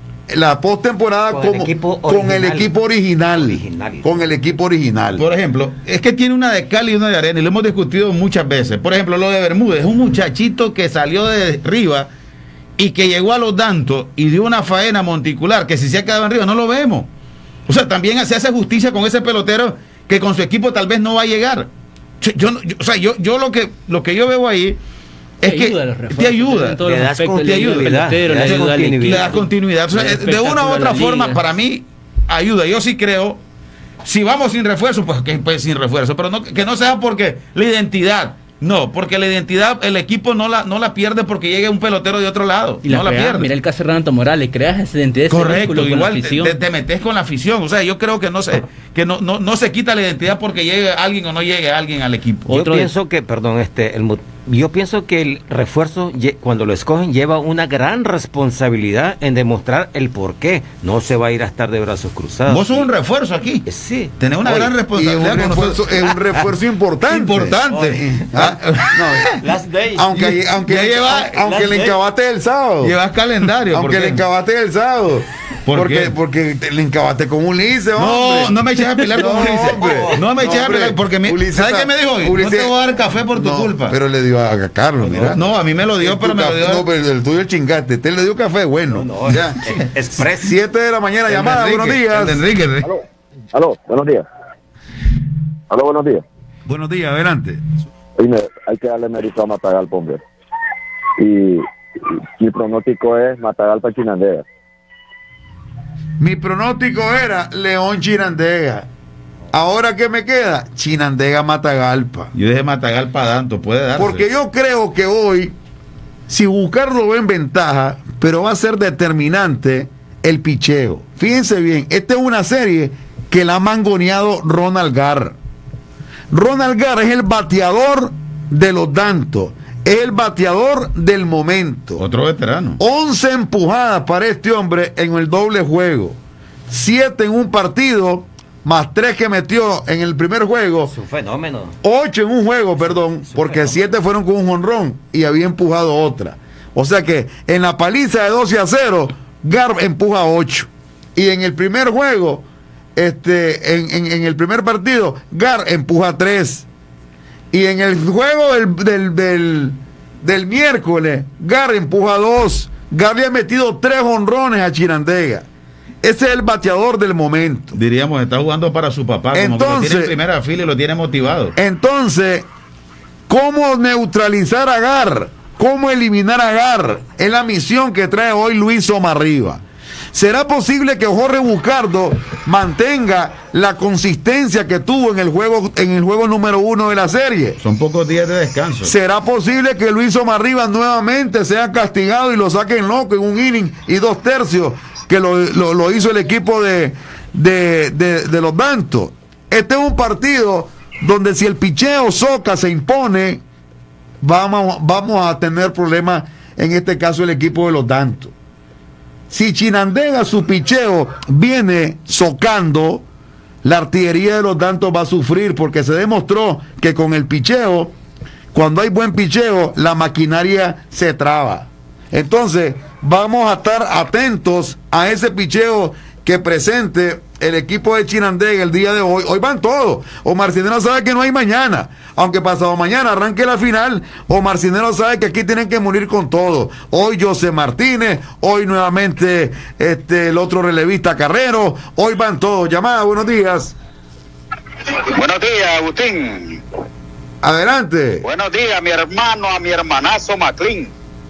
la postemporada con, el equipo con el equipo original, original. Con el equipo original. Por ejemplo, es que tiene una de cal y una de arena, y lo hemos discutido muchas veces. Por ejemplo, lo de Bermúdez, es un muchachito que salió de arriba y que llegó a los Dantos y dio una faena monticular, que si se ha quedado en arriba no lo vemos. O sea, también se hace justicia con ese pelotero que con su equipo tal vez no va a llegar. Yo, yo, o sea, yo, yo lo que lo que yo veo ahí es te que ayuda te ayuda, le das continuidad, le das continuidad. O sea, de una u otra forma, para mí ayuda. Yo sí creo, si vamos sin refuerzo, pues que pues, sin refuerzo, pero no, que no sea porque la identidad. No, porque la identidad, el equipo no la no la pierde porque llegue un pelotero de otro lado. Y la no la crea, pierde. Mira el caso de Renato Morales, creas esa identidad. Correcto, ese igual te, te metes con la afición. O sea, yo creo que no se, que no, no, no se quita la identidad porque llegue alguien o no llegue alguien al equipo. Yo Otro pienso de... que, perdón, este, el, yo pienso que el refuerzo, cuando lo escogen, lleva una gran responsabilidad en demostrar el por qué. No se va a ir a estar de brazos cruzados. Vos sos un refuerzo aquí. Sí. Tenés una Oye, gran responsabilidad. Y un refuerzo, es un refuerzo importante. Importante. Ah, no, Last day. aunque aunque, Ya lleva- aunque, aunque le encabate el sábado. Llevas calendario. Aunque ¿por le qué? encabate el sábado. ¿Por porque, qué? porque te- le encabate con Ulises, No, hombre. no me eches a pelear con No, Ulises. hombre. No me eches a hombre. pelear porque me, Ulises ¿sabes está- qué me dijo hoy? Ulises- No te voy a dar café por tu No, culpa. Pero le dio a Carlos, mira. No, a mí me lo dio, El pero tu me lo café- dio. No, pero el tuyo el chingate. Te le dio café, bueno. No, no, ya. express. Siete de la mañana, El de llamada, Enrique, buenos días. el de Enrique, Enrique. Aló, aló, buenos días. Aló, buenos días. Buenos días, adelante. Oye, me- hay que darle mérito a Matagalpa, hombre. Y, y mi pronóstico es Matagalpa Chinandega. Mi pronóstico era León Chinandega. Ahora, ¿qué me queda? Chinandega Matagalpa. Yo dije Matagalpa Danto, puede darse. Porque yo creo que hoy, si Bucardo ve en ventaja, pero va a ser determinante el picheo. Fíjense bien, esta es una serie que la ha mangoneado Ronald Garr. Ronald Garr es el bateador de los Dantos, es el bateador del momento. Otro veterano. once empujadas para este hombre en el doble juego, siete en un partido, más tres que metió en el primer juego. Es un fenómeno. Ocho en un juego, perdón, porque siete fueron con un jonrón y había empujado otra. O sea que en la paliza de doce a cero, Garr empuja ocho. Y en el primer juego, este, en, en- en el primer partido, Garr empuja tres. Y en el juego del, del, del, del miércoles, Garr empuja dos. Garr le ha metido tres jonrones a Chinandega. Ese es el bateador del momento. Diríamos, está jugando para su papá, como que lo Entonces- tiene en primera fila y lo tiene motivado. Entonces, ¿cómo neutralizar a Garr? ¿Cómo eliminar a Garr? Es la misión que trae hoy Luis Omarriba. ¿Será posible que Jorge Bucardo mantenga la consistencia que tuvo en el juego, en el juego número uno de la serie? Son pocos días de descanso. ¿Será posible que Luis Omarriba nuevamente sea castigado y lo saquen loco en un inning y dos tercios que lo, lo- lo hizo el equipo de, de, de- de los Dantos? Este es un partido donde si el picheo Soca se impone, vamos, vamos a tener problemas, en este caso el equipo de los Dantos. Si Chinandega, su picheo, viene socando, la artillería de los Dantos va a sufrir, porque se demostró que con el picheo, cuando hay buen picheo, la maquinaria se traba. Entonces, vamos a estar atentos a ese picheo que presente el equipo de Chinandega el día de hoy. Hoy van todos. Omar Cinero sabe que no hay mañana. Aunque pasado mañana arranque la final, Omar Cinero sabe que aquí tienen que morir con todo. Hoy José Martínez, hoy nuevamente este el otro relevista Carrero. Hoy van todos. Llamada, buenos días. Buenos días, Agustín. Adelante. Buenos días, mi hermano, a mi hermanazo Maclin.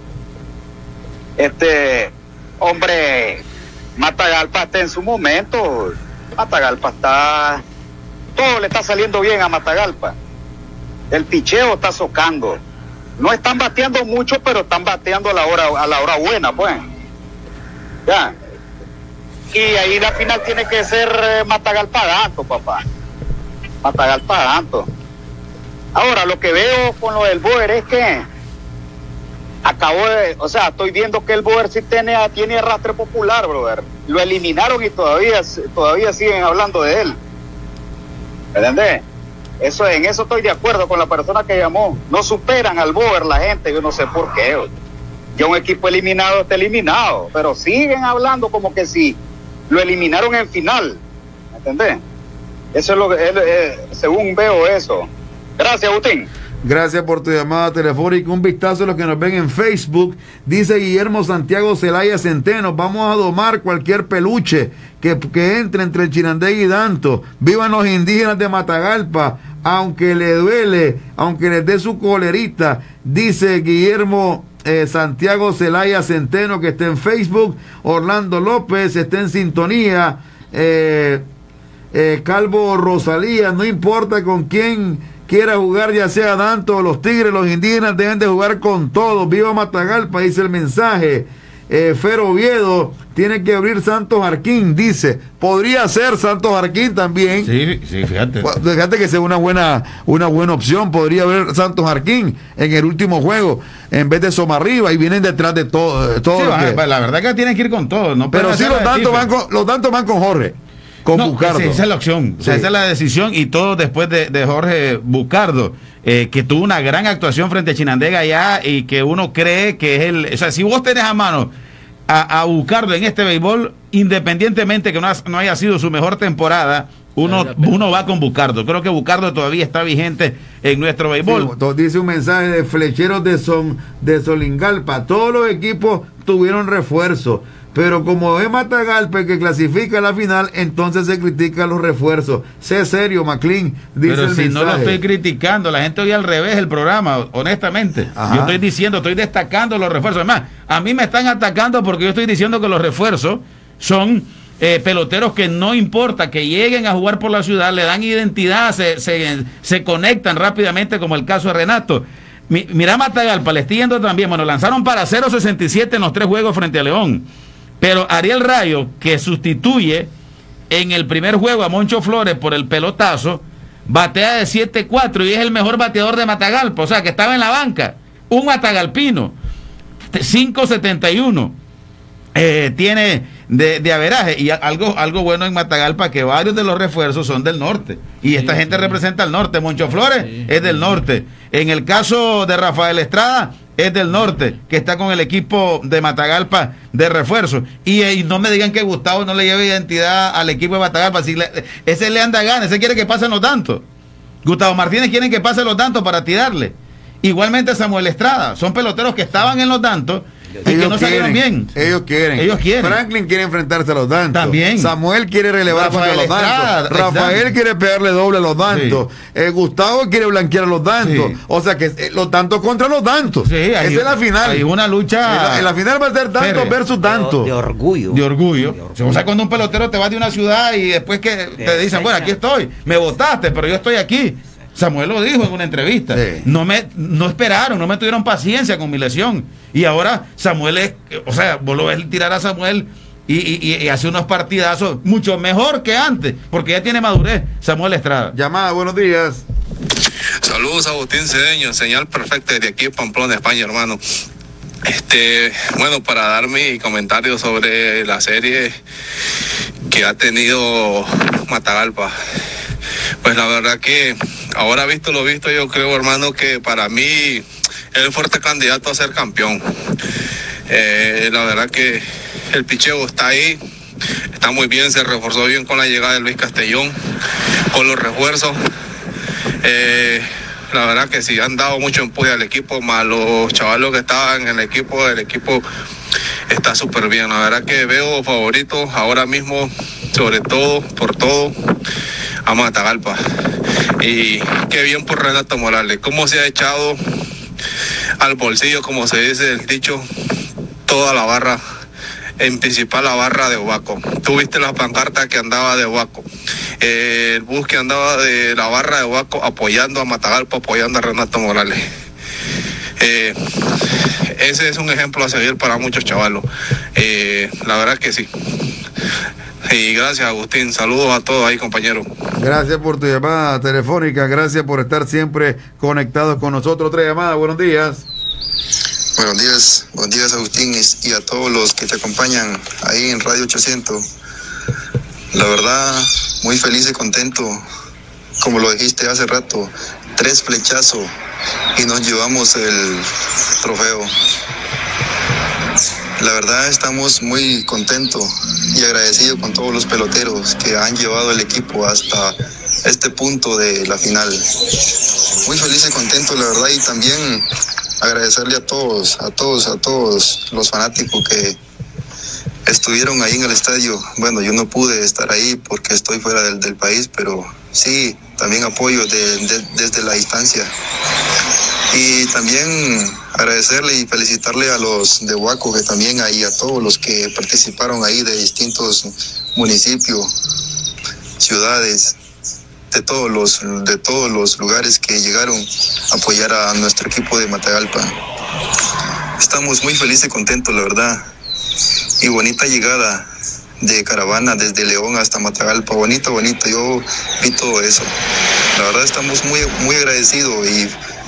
Este, hombre, Matagalpa está en su momento. Matagalpa está... Todo le está saliendo bien a Matagalpa. El picheo está socando. No están bateando mucho, pero están bateando a la hora, a la hora buena, pues. Ya. Y ahí la final tiene que ser eh, Matagalpa Danto, papá. Matagalpa Danto. Ahora, lo que veo con lo del Boer es que acabó de, o sea, estoy viendo que el Boer sí tiene, tiene arrastre popular, brother. Lo eliminaron y todavía, todavía siguen hablando de él. ¿Entendés? Eso, en eso estoy de acuerdo con la persona que llamó. No superan al Boer la gente, yo no sé por qué. Ya un equipo eliminado está eliminado, pero siguen hablando como que si lo eliminaron en final. ¿Entendés? Eso es lo que, es, es, según veo eso. Gracias, Agustín. Gracias por tu llamada telefónica. Un vistazo a los que nos ven en Facebook. Dice Guillermo Santiago Zelaya Centeno: vamos a domar cualquier peluche que, que entre entre Chinandega y Danto. Vivan los indígenas de Matagalpa, aunque le duele, aunque les dé su colerita. Dice Guillermo eh, Santiago Zelaya Centeno, que está en Facebook. Orlando López está en sintonía. Eh, eh, Calvo Rosalía: no importa con quién quiera jugar, ya sea Danto o los Tigres, los indígenas deben de jugar con todos. Viva Matagalpa, dice el mensaje. Eh, Fer Oviedo, tiene que abrir Santos Jarquín, dice. Podría ser Santos Jarquín también. Sí, sí, fíjate. Fíjate que sea una buena, una buena opción. Podría haber Santos Jarquín en el último juego, en vez de Somarriba, y vienen detrás de todo. todo sí, lo que... La verdad que tienen que ir con todo. No Pero sí, los tantos, van con, los tantos van con Jorge. Con no, Bucardo. Esa es la opción, o sea, sí. Esa es la decisión, y todo después de, de Jorge Bucardo, eh, que tuvo una gran actuación frente a Chinandega allá, y que uno cree que es el... O sea, si vos tenés a mano a, a Bucardo en este béisbol, independientemente que no, ha, no haya sido su mejor temporada, uno, uno va con Bucardo. Creo que Bucardo todavía está vigente en nuestro béisbol. Sí, dice un mensaje de Flecheros de, Son, de Solingalpa. Todos los equipos tuvieron refuerzo, pero como es Matagalpa el que clasifica a la final, entonces se critica los refuerzos. Sé serio, Maclín, dice Pero el si mensaje. no lo estoy criticando, la gente oye al revés el programa, honestamente. Ajá. Yo estoy diciendo, estoy destacando los refuerzos. Además, a mí me están atacando porque yo estoy diciendo que los refuerzos son eh, peloteros que no importa que lleguen a jugar por la ciudad, le dan identidad, se, se, se conectan rápidamente, como el caso de Renato. Mi, mira Matagalpa, le estoy yendo también. Bueno, lanzaron para cero sesenta y siete en los tres juegos frente a León. Pero Ariel Rayo, que sustituye en el primer juego a Moncho Flores por el pelotazo, batea de siete cuatro y es el mejor bateador de Matagalpa. O sea, que estaba en la banca. Un matagalpino. cinco setenta y uno. Eh, tiene de, de averaje. Y algo, algo bueno en Matagalpa, que varios de los refuerzos son del norte. Y esta sí, gente sí. representa al norte. Moncho Flores sí, es del norte. En el caso de Rafael Estrada, es del norte, que está con el equipo de Matagalpa de refuerzo. Y, y no me digan que Gustavo no le lleve identidad al equipo de Matagalpa. Si le, ese le anda gana, ese quiere que pasen los tantos. Gustavo Martínez quiere que pasen los tantos para tirarle. Igualmente Samuel Estrada. Son peloteros que estaban en los tantos y ellos que no salieron bien. Ellos quieren. Ellos quieren. Franklin quiere enfrentarse a los Dantos. También. Samuel quiere relevar contra los Dantos. Rafael exacto. quiere pegarle doble a los Dantos. Sí. Eh, Gustavo quiere blanquear a los Dantos. Sí. O sea que eh, los Dantos contra los Dantos. Sí, esa es la final. Hay una lucha. En la, en la final va a ser Dantos versus Dantos. De, de orgullo. De orgullo. De orgullo. O sea, cuando un pelotero te va de una ciudad y después que de te dicen, bueno, aquí estoy, me votaste, pero yo estoy aquí. Samuel lo dijo en una entrevista. Sí. No me no esperaron, no me tuvieron paciencia con mi lesión. Y ahora Samuel es, o sea, vos lo ves tirar a Samuel y, y, y hace unos partidazos mucho mejor que antes, porque ya tiene madurez Samuel Estrada. Llamada, buenos días. Saludos, Agustín Cedeño, señal perfecta desde aquí en Pamplona, España, hermano. Este, bueno, para dar mi comentario sobre la serie que ha tenido Matagalpa. Pues la verdad que ahora visto lo visto, yo creo, hermano, que para mí es el fuerte candidato a ser campeón. Eh, la verdad que el picheo está ahí, está muy bien, se reforzó bien con la llegada de Luis Castellón, con los refuerzos. Eh, la verdad que sí, han dado mucho empuje al equipo, más los chavalos que estaban en el equipo, el equipo está súper bien. La verdad que veo favoritos ahora mismo, sobre todo, por todo, a Matagalpa. Y qué bien por Renato Morales, cómo se ha echado al bolsillo, como se dice el dicho, toda la barra, en principal la barra de Ovaco. Tú viste la pancarta que andaba de Ovaco, eh, el bus que andaba de la barra de Ovaco apoyando a Matagalpa, apoyando a Renato Morales. Eh, ese es un ejemplo a seguir para muchos chavalos. Eh, la verdad que sí. Y gracias, Agustín. Saludos a todos ahí, compañeros. Gracias por tu llamada telefónica. Gracias por estar siempre conectados con nosotros. Otra llamada. Buenos días. Buenos días. Buenos días, Agustín, y a todos los que te acompañan ahí en Radio ochocientos. La verdad, muy feliz y contento. Como lo dijiste hace rato, tres flechazos y nos llevamos el trofeo. La verdad estamos muy contentos y agradecidos con todos los peloteros que han llevado el equipo hasta este punto de la final. Muy feliz y contento, la verdad, y también agradecerle a todos, a todos, a todos los fanáticos que estuvieron ahí en el estadio. Bueno, yo no pude estar ahí porque estoy fuera del, del país, pero sí, también apoyo de, de, desde la distancia. Y también agradecerle y felicitarle a los de Huaco, que también ahí, a todos los que participaron ahí de distintos municipios, ciudades, de todos los, de todos los lugares que llegaron a apoyar a nuestro equipo de Matagalpa. Estamos muy felices y contentos, la verdad. y bonita llegada de caravana desde León hasta Matagalpa. Bonito, bonito. Yo vi todo eso. La verdad estamos muy, muy agradecidos y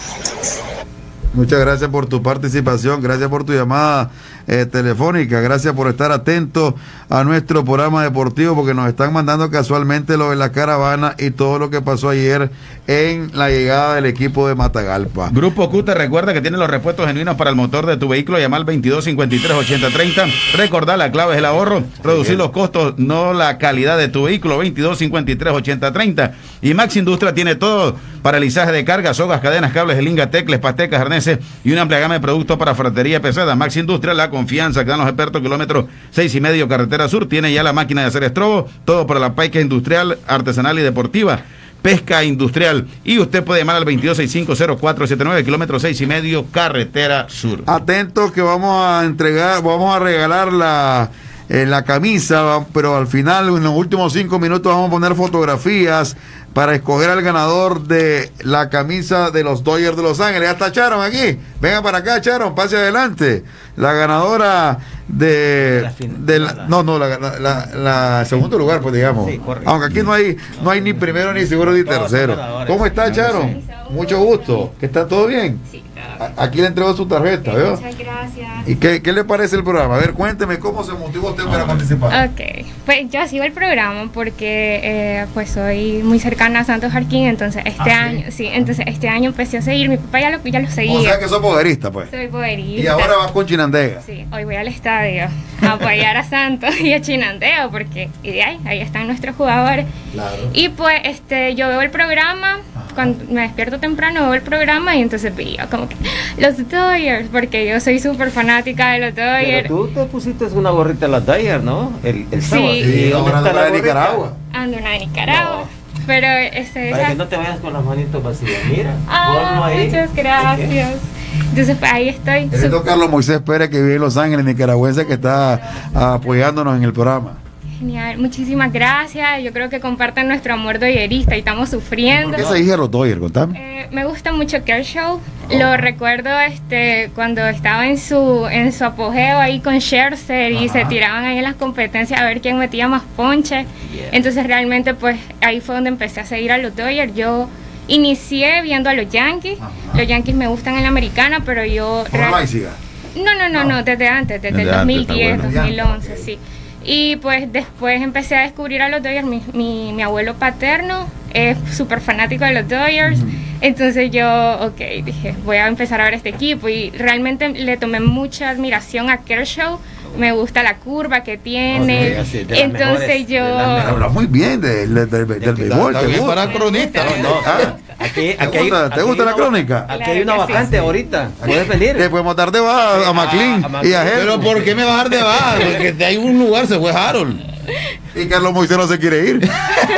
muchas gracias por tu participación, gracias por tu llamada eh, telefónica, gracias por estar atento a nuestro programa deportivo, porque nos están mandando casualmente lo de la caravana y todo lo que pasó ayer en la llegada del equipo de Matagalpa. Grupo Q te recuerda que tiene los repuestos genuinos para el motor de tu vehículo. Llama al veintidós cincuenta y tres ochenta treinta. Recordá, la clave es el ahorro, reducir los costos, no la calidad de tu vehículo. Veintidós cincuenta y tres ochenta treinta. Y Max Industria tiene todo para alisaje de carga, sogas, cadenas, cables, helinga, tecles, pastecas, arneses y una amplia gama de productos para ferretería pesada. Max Industria, la confianza que dan los expertos. Kilómetro seis y medio, carretera sur. Tiene ya la máquina de hacer estrobo, todo para la pesca industrial, artesanal y deportiva. Pesca industrial. Y usted puede llamar al veintidós sesenta y cinco cero cuatro setenta y nueve, kilómetro seis y medio, carretera sur. Atentos que vamos a entregar, vamos a regalar la, eh, la camisa, pero al final, en los últimos cinco minutos, vamos a poner fotografías para escoger al ganador de la camisa de los Dodgers de Los Ángeles. Ya está Charon aquí. Venga para acá, Charon, pase adelante. La ganadora de... La de la, no, no, la, la, la, la segundo lugar, pues digamos. Sí, aunque aquí no hay no hay ni primero, ni segundo, ni tercero. ¿Cómo está, Charon? Mucho gusto. ¿Que está todo bien? Sí, claro. Aquí le entregó su tarjeta, ¿veo? Muchas gracias. ¿Y qué, qué le parece el programa? A ver, cuénteme cómo se motivó usted para participar. Ok, pues yo sigo el programa porque eh, pues soy muy cercana a Santos Jarquín, entonces este ¿Ah, año, sí? sí, entonces este año empecé a seguir, mi papá ya lo, ya lo seguía. O sea que sos poderista, pues. Soy poderista. Y ahora vas con Chinandega. Sí, hoy voy al estadio a apoyar a Santos y a Chinandega, porque y de ahí, ahí están nuestros jugadores. Claro. Y pues este yo veo el programa, ajá, cuando me despierto temprano veo el programa y entonces veía como que los Dodgers, porque yo soy súper fanática de los Dodgers. Pero tú te pusiste una gorrita de los Dodgers, ¿no? El, el sábado. Sí. ¿Y dónde está la de Nicaragua? Ando una de Nicaragua. No. Pero ese, para esa... que no te vayas con las manitos vacías, mira. Ah, ahí. Muchas gracias. Okay. Entonces pues, ahí estoy. El doctor Carlos Moisés Pérez, que vive en Los Ángeles, nicaragüense, que está apoyándonos en el programa. Genial, muchísimas gracias. Yo creo que comparten nuestro amor doyerista y estamos sufriendo. ¿Por qué se dijeron los Dodgers? Contame. Eh, me gusta mucho Kershaw. Oh. Lo recuerdo este cuando estaba en su en su apogeo ahí con Scherzer y se tiraban ahí en las competencias a ver quién metía más ponche. Yeah. Entonces realmente pues ahí fue donde empecé a seguir a los Dodgers. Yo inicié viendo a los Yankees. Ajá. Los Yankees me gustan en la americana, pero yo... ¿Por la siga? No, no, no, no, desde antes, desde, desde el dos mil diez, antes, bueno. dos mil once, okay. Sí. Y pues después empecé a descubrir a los Dodgers. Mi, mi, mi abuelo paterno es súper fanático de los Dodgers. Uh-huh. Entonces yo, ok, dije, voy a empezar a ver este equipo. Y realmente le tomé mucha admiración a Kershaw. Me gusta la curva que tiene. Okay, sí, entonces yo... Habla muy bien de, de, de, de, del béisbol. ¿Te gusta? Para cronista. No, no. Ah, aquí, aquí ¿Te gusta, hay, ¿te gusta la una, crónica? Aquí hay una claro vacante sí, ahorita. ¿Puedes venir? Te podemos dar de baja a McLean a, a y a Helm. Pero ¿por qué me vas a dar de baja? Porque hay un lugar, se fue Harold. Y Carlos Moisés no se quiere ir.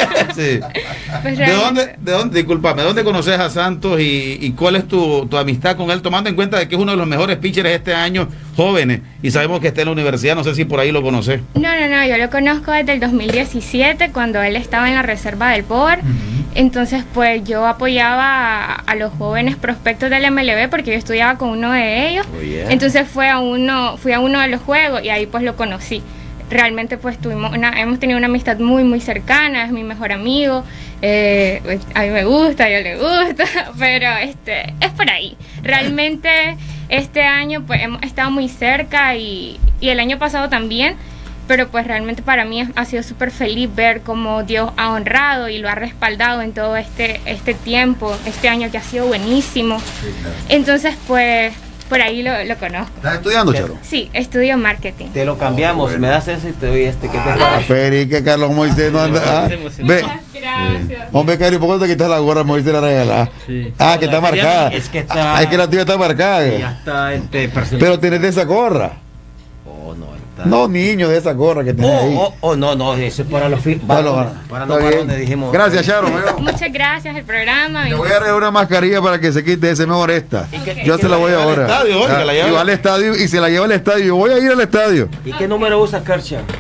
Sí. Pues ¿De dónde, de dónde, discúlpame, ¿de dónde conoces a Santos y, y cuál es tu, tu amistad con él, tomando en cuenta de que es uno de los mejores pitchers este año, jóvenes, y sabemos que está en la universidad? No sé si por ahí lo conoces. No, no, no, yo lo conozco desde el dos mil diecisiete, cuando él estaba en la reserva del Power. Uh-huh. Entonces, pues yo apoyaba a, a los jóvenes prospectos del M L B porque yo estudiaba con uno de ellos. Oh, yeah. Entonces fue a uno, fui a uno de los juegos y ahí pues lo conocí. Realmente pues tuvimos una, hemos tenido una amistad muy muy cercana, es mi mejor amigo, eh, a mí me gusta, a él le gusta, pero este es por ahí. Realmente este año pues hemos estado muy cerca y, y el año pasado también, pero pues realmente para mí ha sido súper feliz ver cómo Dios ha honrado y lo ha respaldado en todo este, este tiempo, este año que ha sido buenísimo. Entonces pues... por ahí lo, lo conozco. ¿Estás estudiando, Charo? Sí, estudio marketing. Te lo cambiamos, oh, bueno. Me das ese y te doy este. ¿Qué te ah, pero y que Carlos Moisés no anda. Ah, ve. Gracias. Hombre, Cari, ¿por qué te quitas la gorra? Moisés la regala. Sí. Ah, que está marcada. Es que está. Ah, es que la tuya está marcada. Ya está este, pero tenés de esa gorra. Oh, no. No, niño, de esa gorra que tenés oh, ahí. Oh, oh, no, no, eso es para los varones. Para los varones, dijimos. Gracias, Charo. Muchas gracias, el programa. Le voy a regalar una mascarilla para que se quite ese mejor esta. Okay. Yo se la voy ahora. Al estadio, oye, que la lleva. Y va al estadio y se la lleva al estadio. Yo voy a ir al estadio. ¿Y qué número usa Kershaw?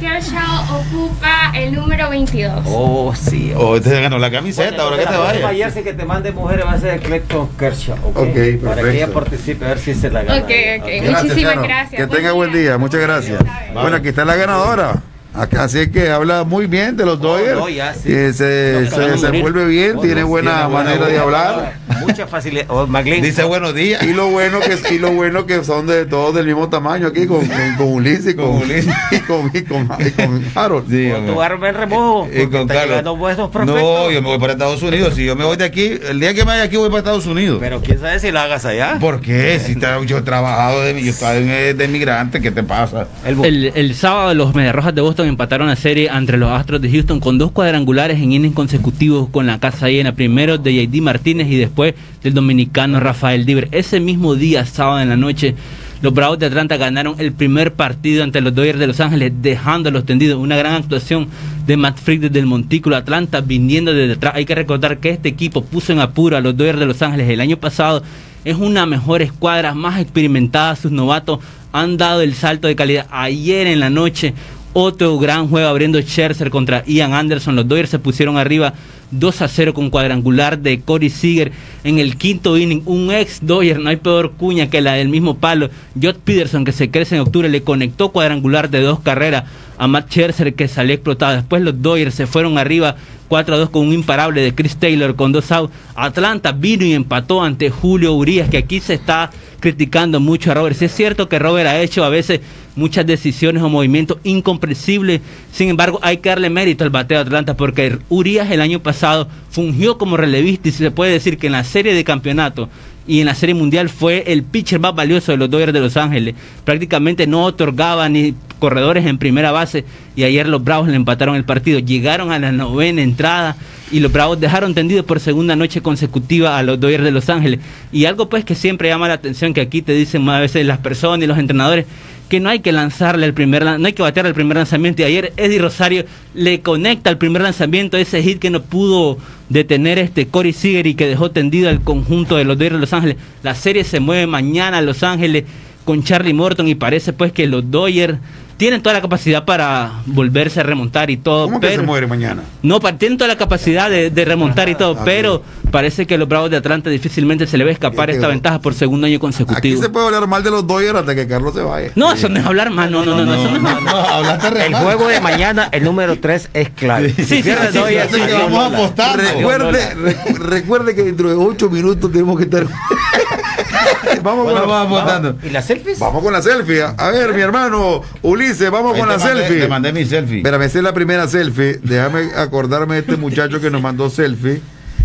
Kershaw ocupa el número veintidós. Oh, sí. Oh, te ganó la camiseta, bueno, ahora que te vayas. El jersey que te mande mujeres va a ser Clayton Kershaw, ¿ok? Okay, para que ella participe, a ver si se la gana. Ok, ok. okay. Muchísimas Charo. gracias. Que Buen tenga buen día, muchas gracias. Bueno, aquí está la ganadora. Acá, así que habla muy bien de los Oh, Dodgers. no, ya, sí. eh, se, No, se no, desenvuelve bien, no, tiene no, buena tiene buena manera de buena hablar. Mucha facilidad. Oh, McLean. Dice buenos días. Y lo bueno que y lo bueno que son de todos del mismo tamaño aquí con, con, con Ulises y con, y con, y con, y con Harold. Sí, Con tu arma en remojo. Y con Carlos. No, yo me voy para Estados Unidos. Si yo me voy de aquí, el día que me vaya aquí voy para Estados Unidos. Pero quién sabe si la hagas allá. ¿Por qué? Si tra- yo he trabajado, de, yo estaba de, de migrante, ¿qué te pasa? El, El, el sábado los Mediarrojas de Boston empataron la serie entre los Astros de Houston con dos cuadrangulares en innings consecutivos con la casa llena, primero de J D Martínez y después del dominicano Rafael Diver. Ese mismo día, sábado en la noche, los Bravos de Atlanta ganaron el primer partido ante los Dodgers de Los Ángeles, dejándolos tendidos. Una gran actuación de Matt Frick desde el montículo. Atlanta viniendo desde atrás. Hay que recordar que este equipo puso en apuro a los Dodgers de Los Ángeles el año pasado. Es una mejor escuadra, más experimentada. Sus novatos han dado el salto de calidad. Ayer en la noche, otro gran juego abriendo Scherzer contra Ian Anderson. Los Dodgers se pusieron arriba dos a cero con cuadrangular de Corey Seager en el quinto inning. Un ex Dodger, no hay peor cuña que la del mismo palo. Josh Peterson, que se crece en octubre, le conectó cuadrangular de dos carreras a Matt Scherzer, que salió explotado. Después los Dodgers se fueron arriba cuatro a dos con un imparable de Chris Taylor con dos outs. Atlanta vino y empató ante Julio Urías, que aquí se está criticando mucho a Robert. Sí es cierto que Robert ha hecho a veces muchas decisiones o movimientos incomprensibles, sin embargo hay que darle mérito al bateo de Atlanta, porque Urías el año pasado fungió como relevista y se puede decir que en la serie de campeonato y en la serie mundial fue el pitcher más valioso de los Dodgers de Los Ángeles. Prácticamente no otorgaba ni corredores en primera base, y ayer los Bravos le empataron el partido. Llegaron a la novena entrada y los Bravos dejaron tendidos por segunda noche consecutiva a los Dodgers de Los Ángeles. Y algo pues que siempre llama la atención, que aquí te dicen a veces las personas y los entrenadores, que no hay que lanzarle el primer no hay que batear el primer lanzamiento, y ayer Eddie Rosario le conecta el primer lanzamiento, ese hit que no pudo detener este Corey Seager y que dejó tendido al conjunto de los Dodgers de Los Ángeles. La serie se mueve mañana a Los Ángeles con Charlie Morton, y parece pues que los Dodgers tienen toda la capacidad para volverse a remontar y todo. ¿Cómo pero, que se muere mañana? No, tienen toda la capacidad de, de remontar y todo, pero parece que a los Bravos de Atlanta difícilmente se le va a escapar esta ventaja por segundo año consecutivo. Aquí se puede hablar mal de los Dodgers hasta que Carlos se vaya. No, eso no es hablar mal, no, no, no, no, eso no, no, El juego de mañana, el número tres es clave. Sí, sí, sí, pierde sí, Dodgers, sí, sí, adiós, vamos Lola. apostando. Recuerde, recu- recuerde que dentro de ocho minutos tenemos que estar. Vamos, Bueno, con, vamos apostando. ¿Y las selfies? vamos con la selfie. A ver, mi hermano Ulises, vamos Ahí con te la mandé- selfie. te mandé mi selfie. Espérame, esa es la primera selfie. Déjame acordarme de este muchacho que nos mandó selfie.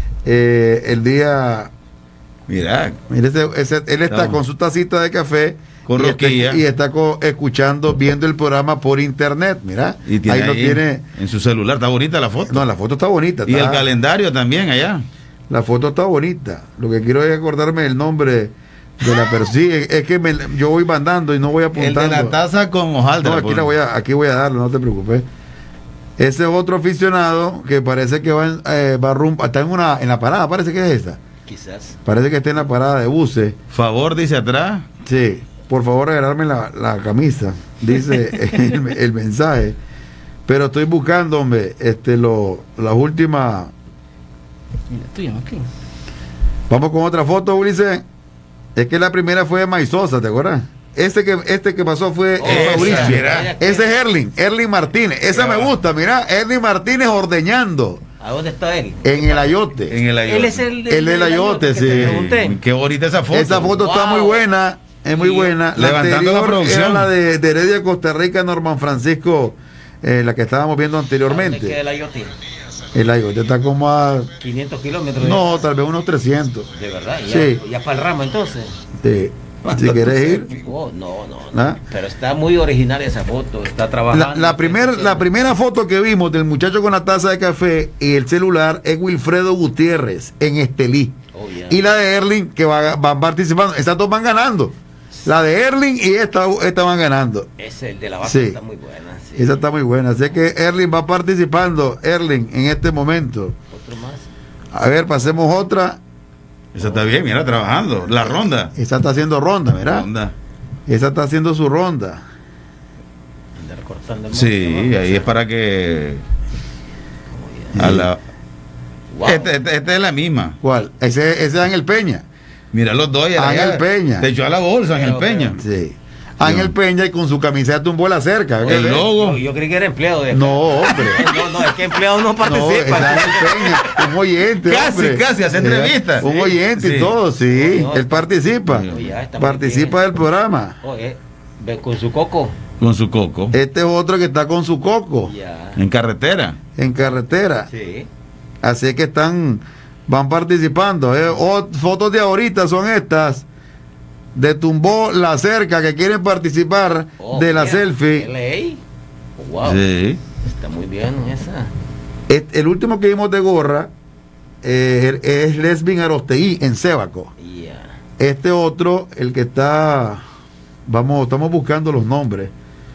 Eh, el día. Mira, Mira, ese- ese- él está Estamos. con su tacita de café. Con y está, rosquilla. y está co- escuchando, viendo el programa por internet. Mira, y tiene ahí lo ahí tiene. en su celular, está bonita la foto. No, la foto está bonita. Y está- el calendario también allá. La foto está bonita. Lo que quiero es acordarme el nombre de la persona. Sí, es, es que me- yo voy mandando y no voy El apuntando. de la taza con hojaldra. No, aquí, la voy a, aquí voy a darlo, no te preocupes. Ese otro aficionado que parece que va, en, eh, va rumbo, está en, una, en la parada, parece que es esa. Quizás. Parece que está en la parada de buses. Favor, dice atrás. Sí, por favor regalarme la, la camisa, dice el, el mensaje. Pero estoy buscando, hombre, este, lo, las últimas. Mira, tuya, Macri. Vamos con otra foto, Ulises. Es que la primera fue de Maizosa, ¿te acuerdas? Este que, este que pasó fue Oh, eh, esa, Fabricio. mira. Ese es Erling, Erling Martínez. Esa Ya me va. gusta, mira, Erling Martínez ordeñando ¿A dónde está él? en el ayote. En el ayote. Él es el, El del ayote, que sí. te pregunté. Qué bonita esa foto. Esa foto está Wow. muy buena, es muy Sí. buena. La Levantando la anterior producción. era la de, de Heredia, Costa Rica, Norman Francisco, eh, la que estábamos viendo ¿Dónde queda anteriormente. el ayote? El ayote está como a... quinientos kilómetros. de- No, tal vez unos trescientos. De verdad, ya, Sí. ya para el ramo entonces. Sí. Si quieres ir. Oh, no, no, no. ¿Ah? Pero está muy original esa foto, está trabajando. La, la, primer- la primera foto que vimos del muchacho con la taza de café y el celular es Wilfredo Gutiérrez en Estelí. Oh, yeah. Y la de Erling que va, van participando. Estas dos van ganando. La de Erling y esta, esta van ganando. Ese, el de la base Sí. está muy buena. Sí. Esa está muy buena. Así que Erling va participando. Erling en este momento. Otro más. A ver, pasemos otra. Esa está bien, mira, trabajando. La ronda. Esa está haciendo ronda, ¿verdad? Ronda. Esa está haciendo su ronda. El de recorte. Sí, ahí es para que... A la... Wow. Este, este, este es la misma. ¿Cuál? Ese, ese es Ángel Peña. Mira los dos. Ángel Peña. Te echó a la bolsa, Ángel Peña. Sí. Ángel Peña y con su camiseta tumbó la cerca. El logo. Yo, yo creí que era empleado de acá. No, hombre. No, no, es que empleado no participa. No, Ángel Peña, un oyente. Casi, hombre. casi, hace entrevistas. Un oyente sí. y todo, sí. No, no. Él participa. No, ya está participa del programa. Oh, eh, ve con su coco. Con su coco. Este es otro que está con su coco. Ya. En carretera. En carretera. Sí. Así que están, van participando. ¿eh? O, fotos de ahorita son estas. De tumbó la cerca que quieren participar Oh, de la mira, selfie. L A. Wow. Sí. Está muy bien esa. Este, el último que vimos de gorra eh, es Lesbin Arosteí en Sébaco. Yeah. Este otro, el que está, vamos, estamos buscando los nombres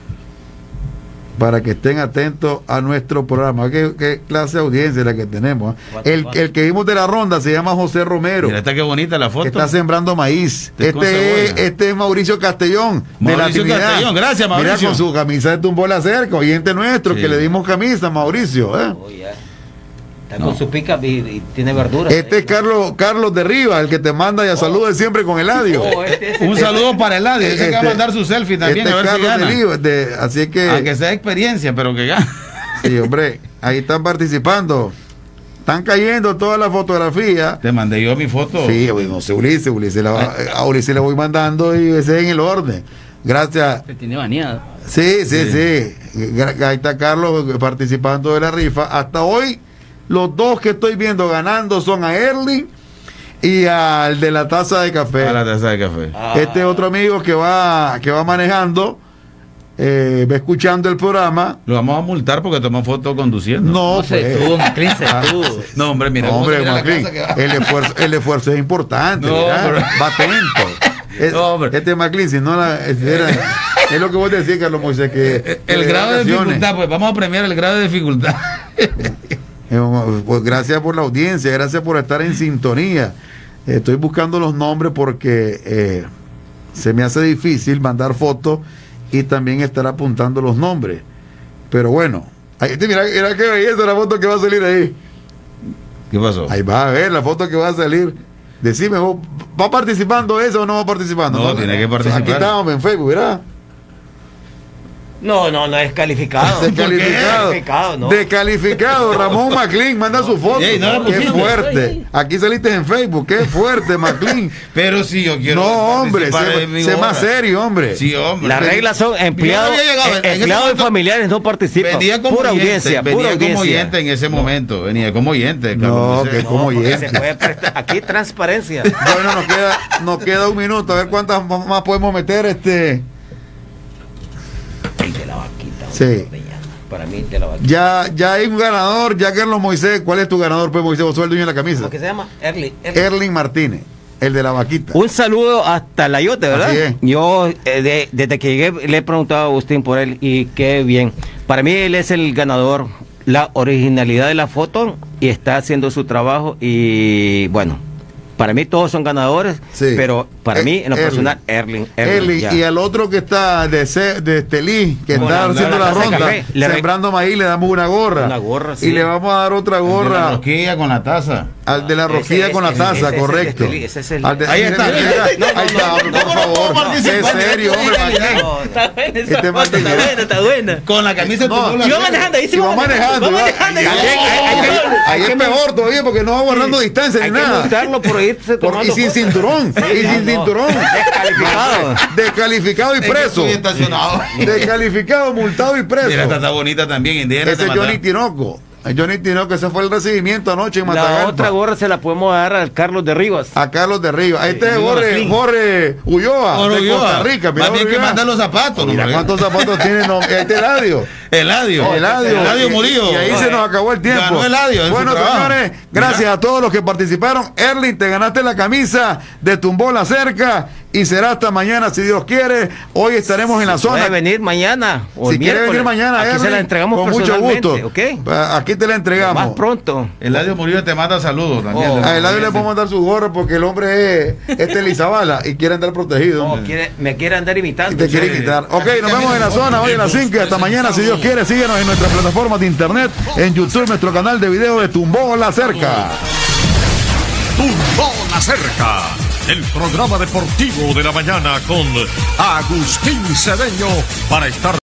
para que estén atentos a nuestro programa. ¿Qué, qué clase de audiencia es la que tenemos? ¿eh? El, el que vimos de la ronda se llama José Romero. Mira esta qué bonita la foto. Que está sembrando maíz. Este con Este es, cebolla. este es Mauricio Castellón, de la Mauricio Trinidad. Castellón, gracias, Mauricio. Mira, con su camisa de tumbó la cerca, oyente nuestro, Sí. que le dimos camisa, Mauricio. ¿eh? Oh, yeah. Está No. con su pica y, y tiene verduras. Este es Carlos, Carlos de Rivas, el que te manda y a salude siempre con Eladio. Oh, este es el- Un saludo para Eladio. Dice que va a Este- mandar su selfie también. Este a es ver si Carlos gana. de Rivas, de- así que, Aunque sea experiencia, pero que gane. sí, hombre, ahí están participando. Están cayendo todas las fotografías. Te mandé yo mi foto. Sí, güey, no sé, Ulises, Ulises la- a Ulises le voy mandando y ese es en el orden. Gracias. Se tiene baneado. Sí, sí, Sí. sí. Gra- Ahí está Carlos participando de la rifa. Hasta hoy, los dos que estoy viendo ganando son a Erling y al de la taza de café. A la taza de café. Ah, Este otro amigo que va, que va manejando, eh, va escuchando el programa. Lo vamos a multar porque tomó foto conduciendo. No, No se pues. detuvo, Maclin se Ah, detuvo. No, hombre, mira. No, cómo hombre, se mira la Maclin, casa que va. el esfuerzo, el esfuerzo es importante. No, mira, pero- va atento. Es- No, hombre. este Maclin, si no la, es, era- es lo que vos decís, Carlos Moisés, que, que El le grado de vacaciones. dificultad, pues vamos a premiar el grado de dificultad. Eh, Pues gracias por la audiencia, gracias por estar en sintonía. Eh, Estoy buscando los nombres porque eh, se me hace difícil mandar fotos y también estar apuntando los nombres. Pero bueno, ahí, mira, mira qué belleza la foto que va a salir ahí. ¿Qué pasó? Ahí va a ver la foto que va a salir. Decime, ¿vos ¿va participando eso o no va participando? No, tiene que participar. Aquí estamos en Facebook, ¿verdad? No, no, no es calificado. Descalificado. Descalificado, no. Descalificado. Ramón Maclin, manda su foto. Ey, no la Qué pusiste. fuerte. Aquí saliste en Facebook. Qué fuerte, Maclin. Pero si yo quiero. No, hombre. participar Sé, en mi sé más boda. serio, hombre. Sí, hombre. Las reglas son empleados, Yo no había llegado, en ese empleados y momento familiares no participan. Venía como Pura oyente, audiencia, venía pura como audiencia. oyente en ese momento. Venía como oyente. No, Carlos Moisés. que como porque oyente. se puede prestar- aquí transparencia. Bueno, nos queda, nos queda un minuto. A ver cuántas más podemos meter. Este. El de la vaquita. Sí. Para mí, de la vaquita. Ya, ya hay un ganador. Ya Carlos Moisés. ¿Cuál es tu ganador, pues, Moisés? Vos sos el dueño de la camisa. ¿Cómo que se llama? Erling. Erling. Erling Martínez. El de la vaquita. Un saludo hasta la Yote, ¿verdad? Así es. Yo, eh, de- desde que llegué, le he preguntado a Agustín por él y qué bien. Para mí, él es el ganador. La originalidad de la foto y está haciendo su trabajo. Y bueno, para mí todos son ganadores, Sí. pero para Eh, mí, en lo Erling. personal, Erling. Erling, Erling, ya. y al otro que está de, Ce- de Estelí, que Con está la- haciendo la la, taza de ronda, café, le re- sembrando maíz, le damos una gorra. Una gorra, sí. Y le vamos a dar otra El de la gorra rosquilla con la taza. al de la Ese rosquilla es- con la ese- taza, ese es el correcto. de Estelí, ese es el- Al de- Ahí está. mira, mira, No, no, ahí está, no, hombre, no, por no, favor. no, no, Es no, serio, hombre, No, Martín. no. Está buena esa Este foto, Martín, está buena, está buena. Con la camisa No, tumbó la Y va cerca. manejando, ahí sí Y va manejando, va va. manejando. Ahí- y- ahí- ahí- ahí- Ahí es peor todavía porque no va guardando distancia ni Hay que nada. multarlo por irse Por- tomando y sin fotos. cinturón, Sí, y no, sin no. cinturón. Descalificado. Descalificado y Es que preso. estoy estacionado. Descalificado, multado y preso. Mira, esta está bonita también. Indígena Ese de es matar. Johnny Tinoco. El Johnny Tinoco, ese fue el recibimiento anoche en La Matagalpa. otra gorra se la podemos dar al Carlos de Rivas. A Carlos de Rivas. Ahí está amigo Jorge, Martín. Jorge Ulloa, Jorge de Ulloa. Costa Rica. Mira, Más bien Jorge que Ulloa. mandar los zapatos. Mira ¿no? cuántos zapatos tiene. No, ahí está Eladio. Eladio. Eladio. Eladio Y- Murillo. Y ahí se nos acabó el tiempo. Ganó Eladio en su Bueno, trabajo. señores, gracias Mira. a todos los que participaron. Erling, te ganaste la camisa de Tumbó la Cerca y será hasta mañana si Dios quiere. Hoy estaremos en la zona. Puede venir mañana o si el quiere venir mañana, aquí Erwin, se la entregamos con mucho gusto. ¿Okay? Aquí te la entregamos. Más pronto. Eladio Murillo te manda saludos también. Oh, a Eladio le podemos mandar su gorro porque el hombre es este Elizabala y quiere andar protegido. No, quiere, me quiere andar imitando. Y te quiere imitar. Ok, nos vemos en la zona hoy en las cinco y hasta mañana si Dios quiere. Síguenos en nuestras plataformas de internet, en YouTube, nuestro canal de video de Tumbó la Cerca. Tumbó la Cerca, el programa deportivo de la mañana con Agustín Cedeño para estar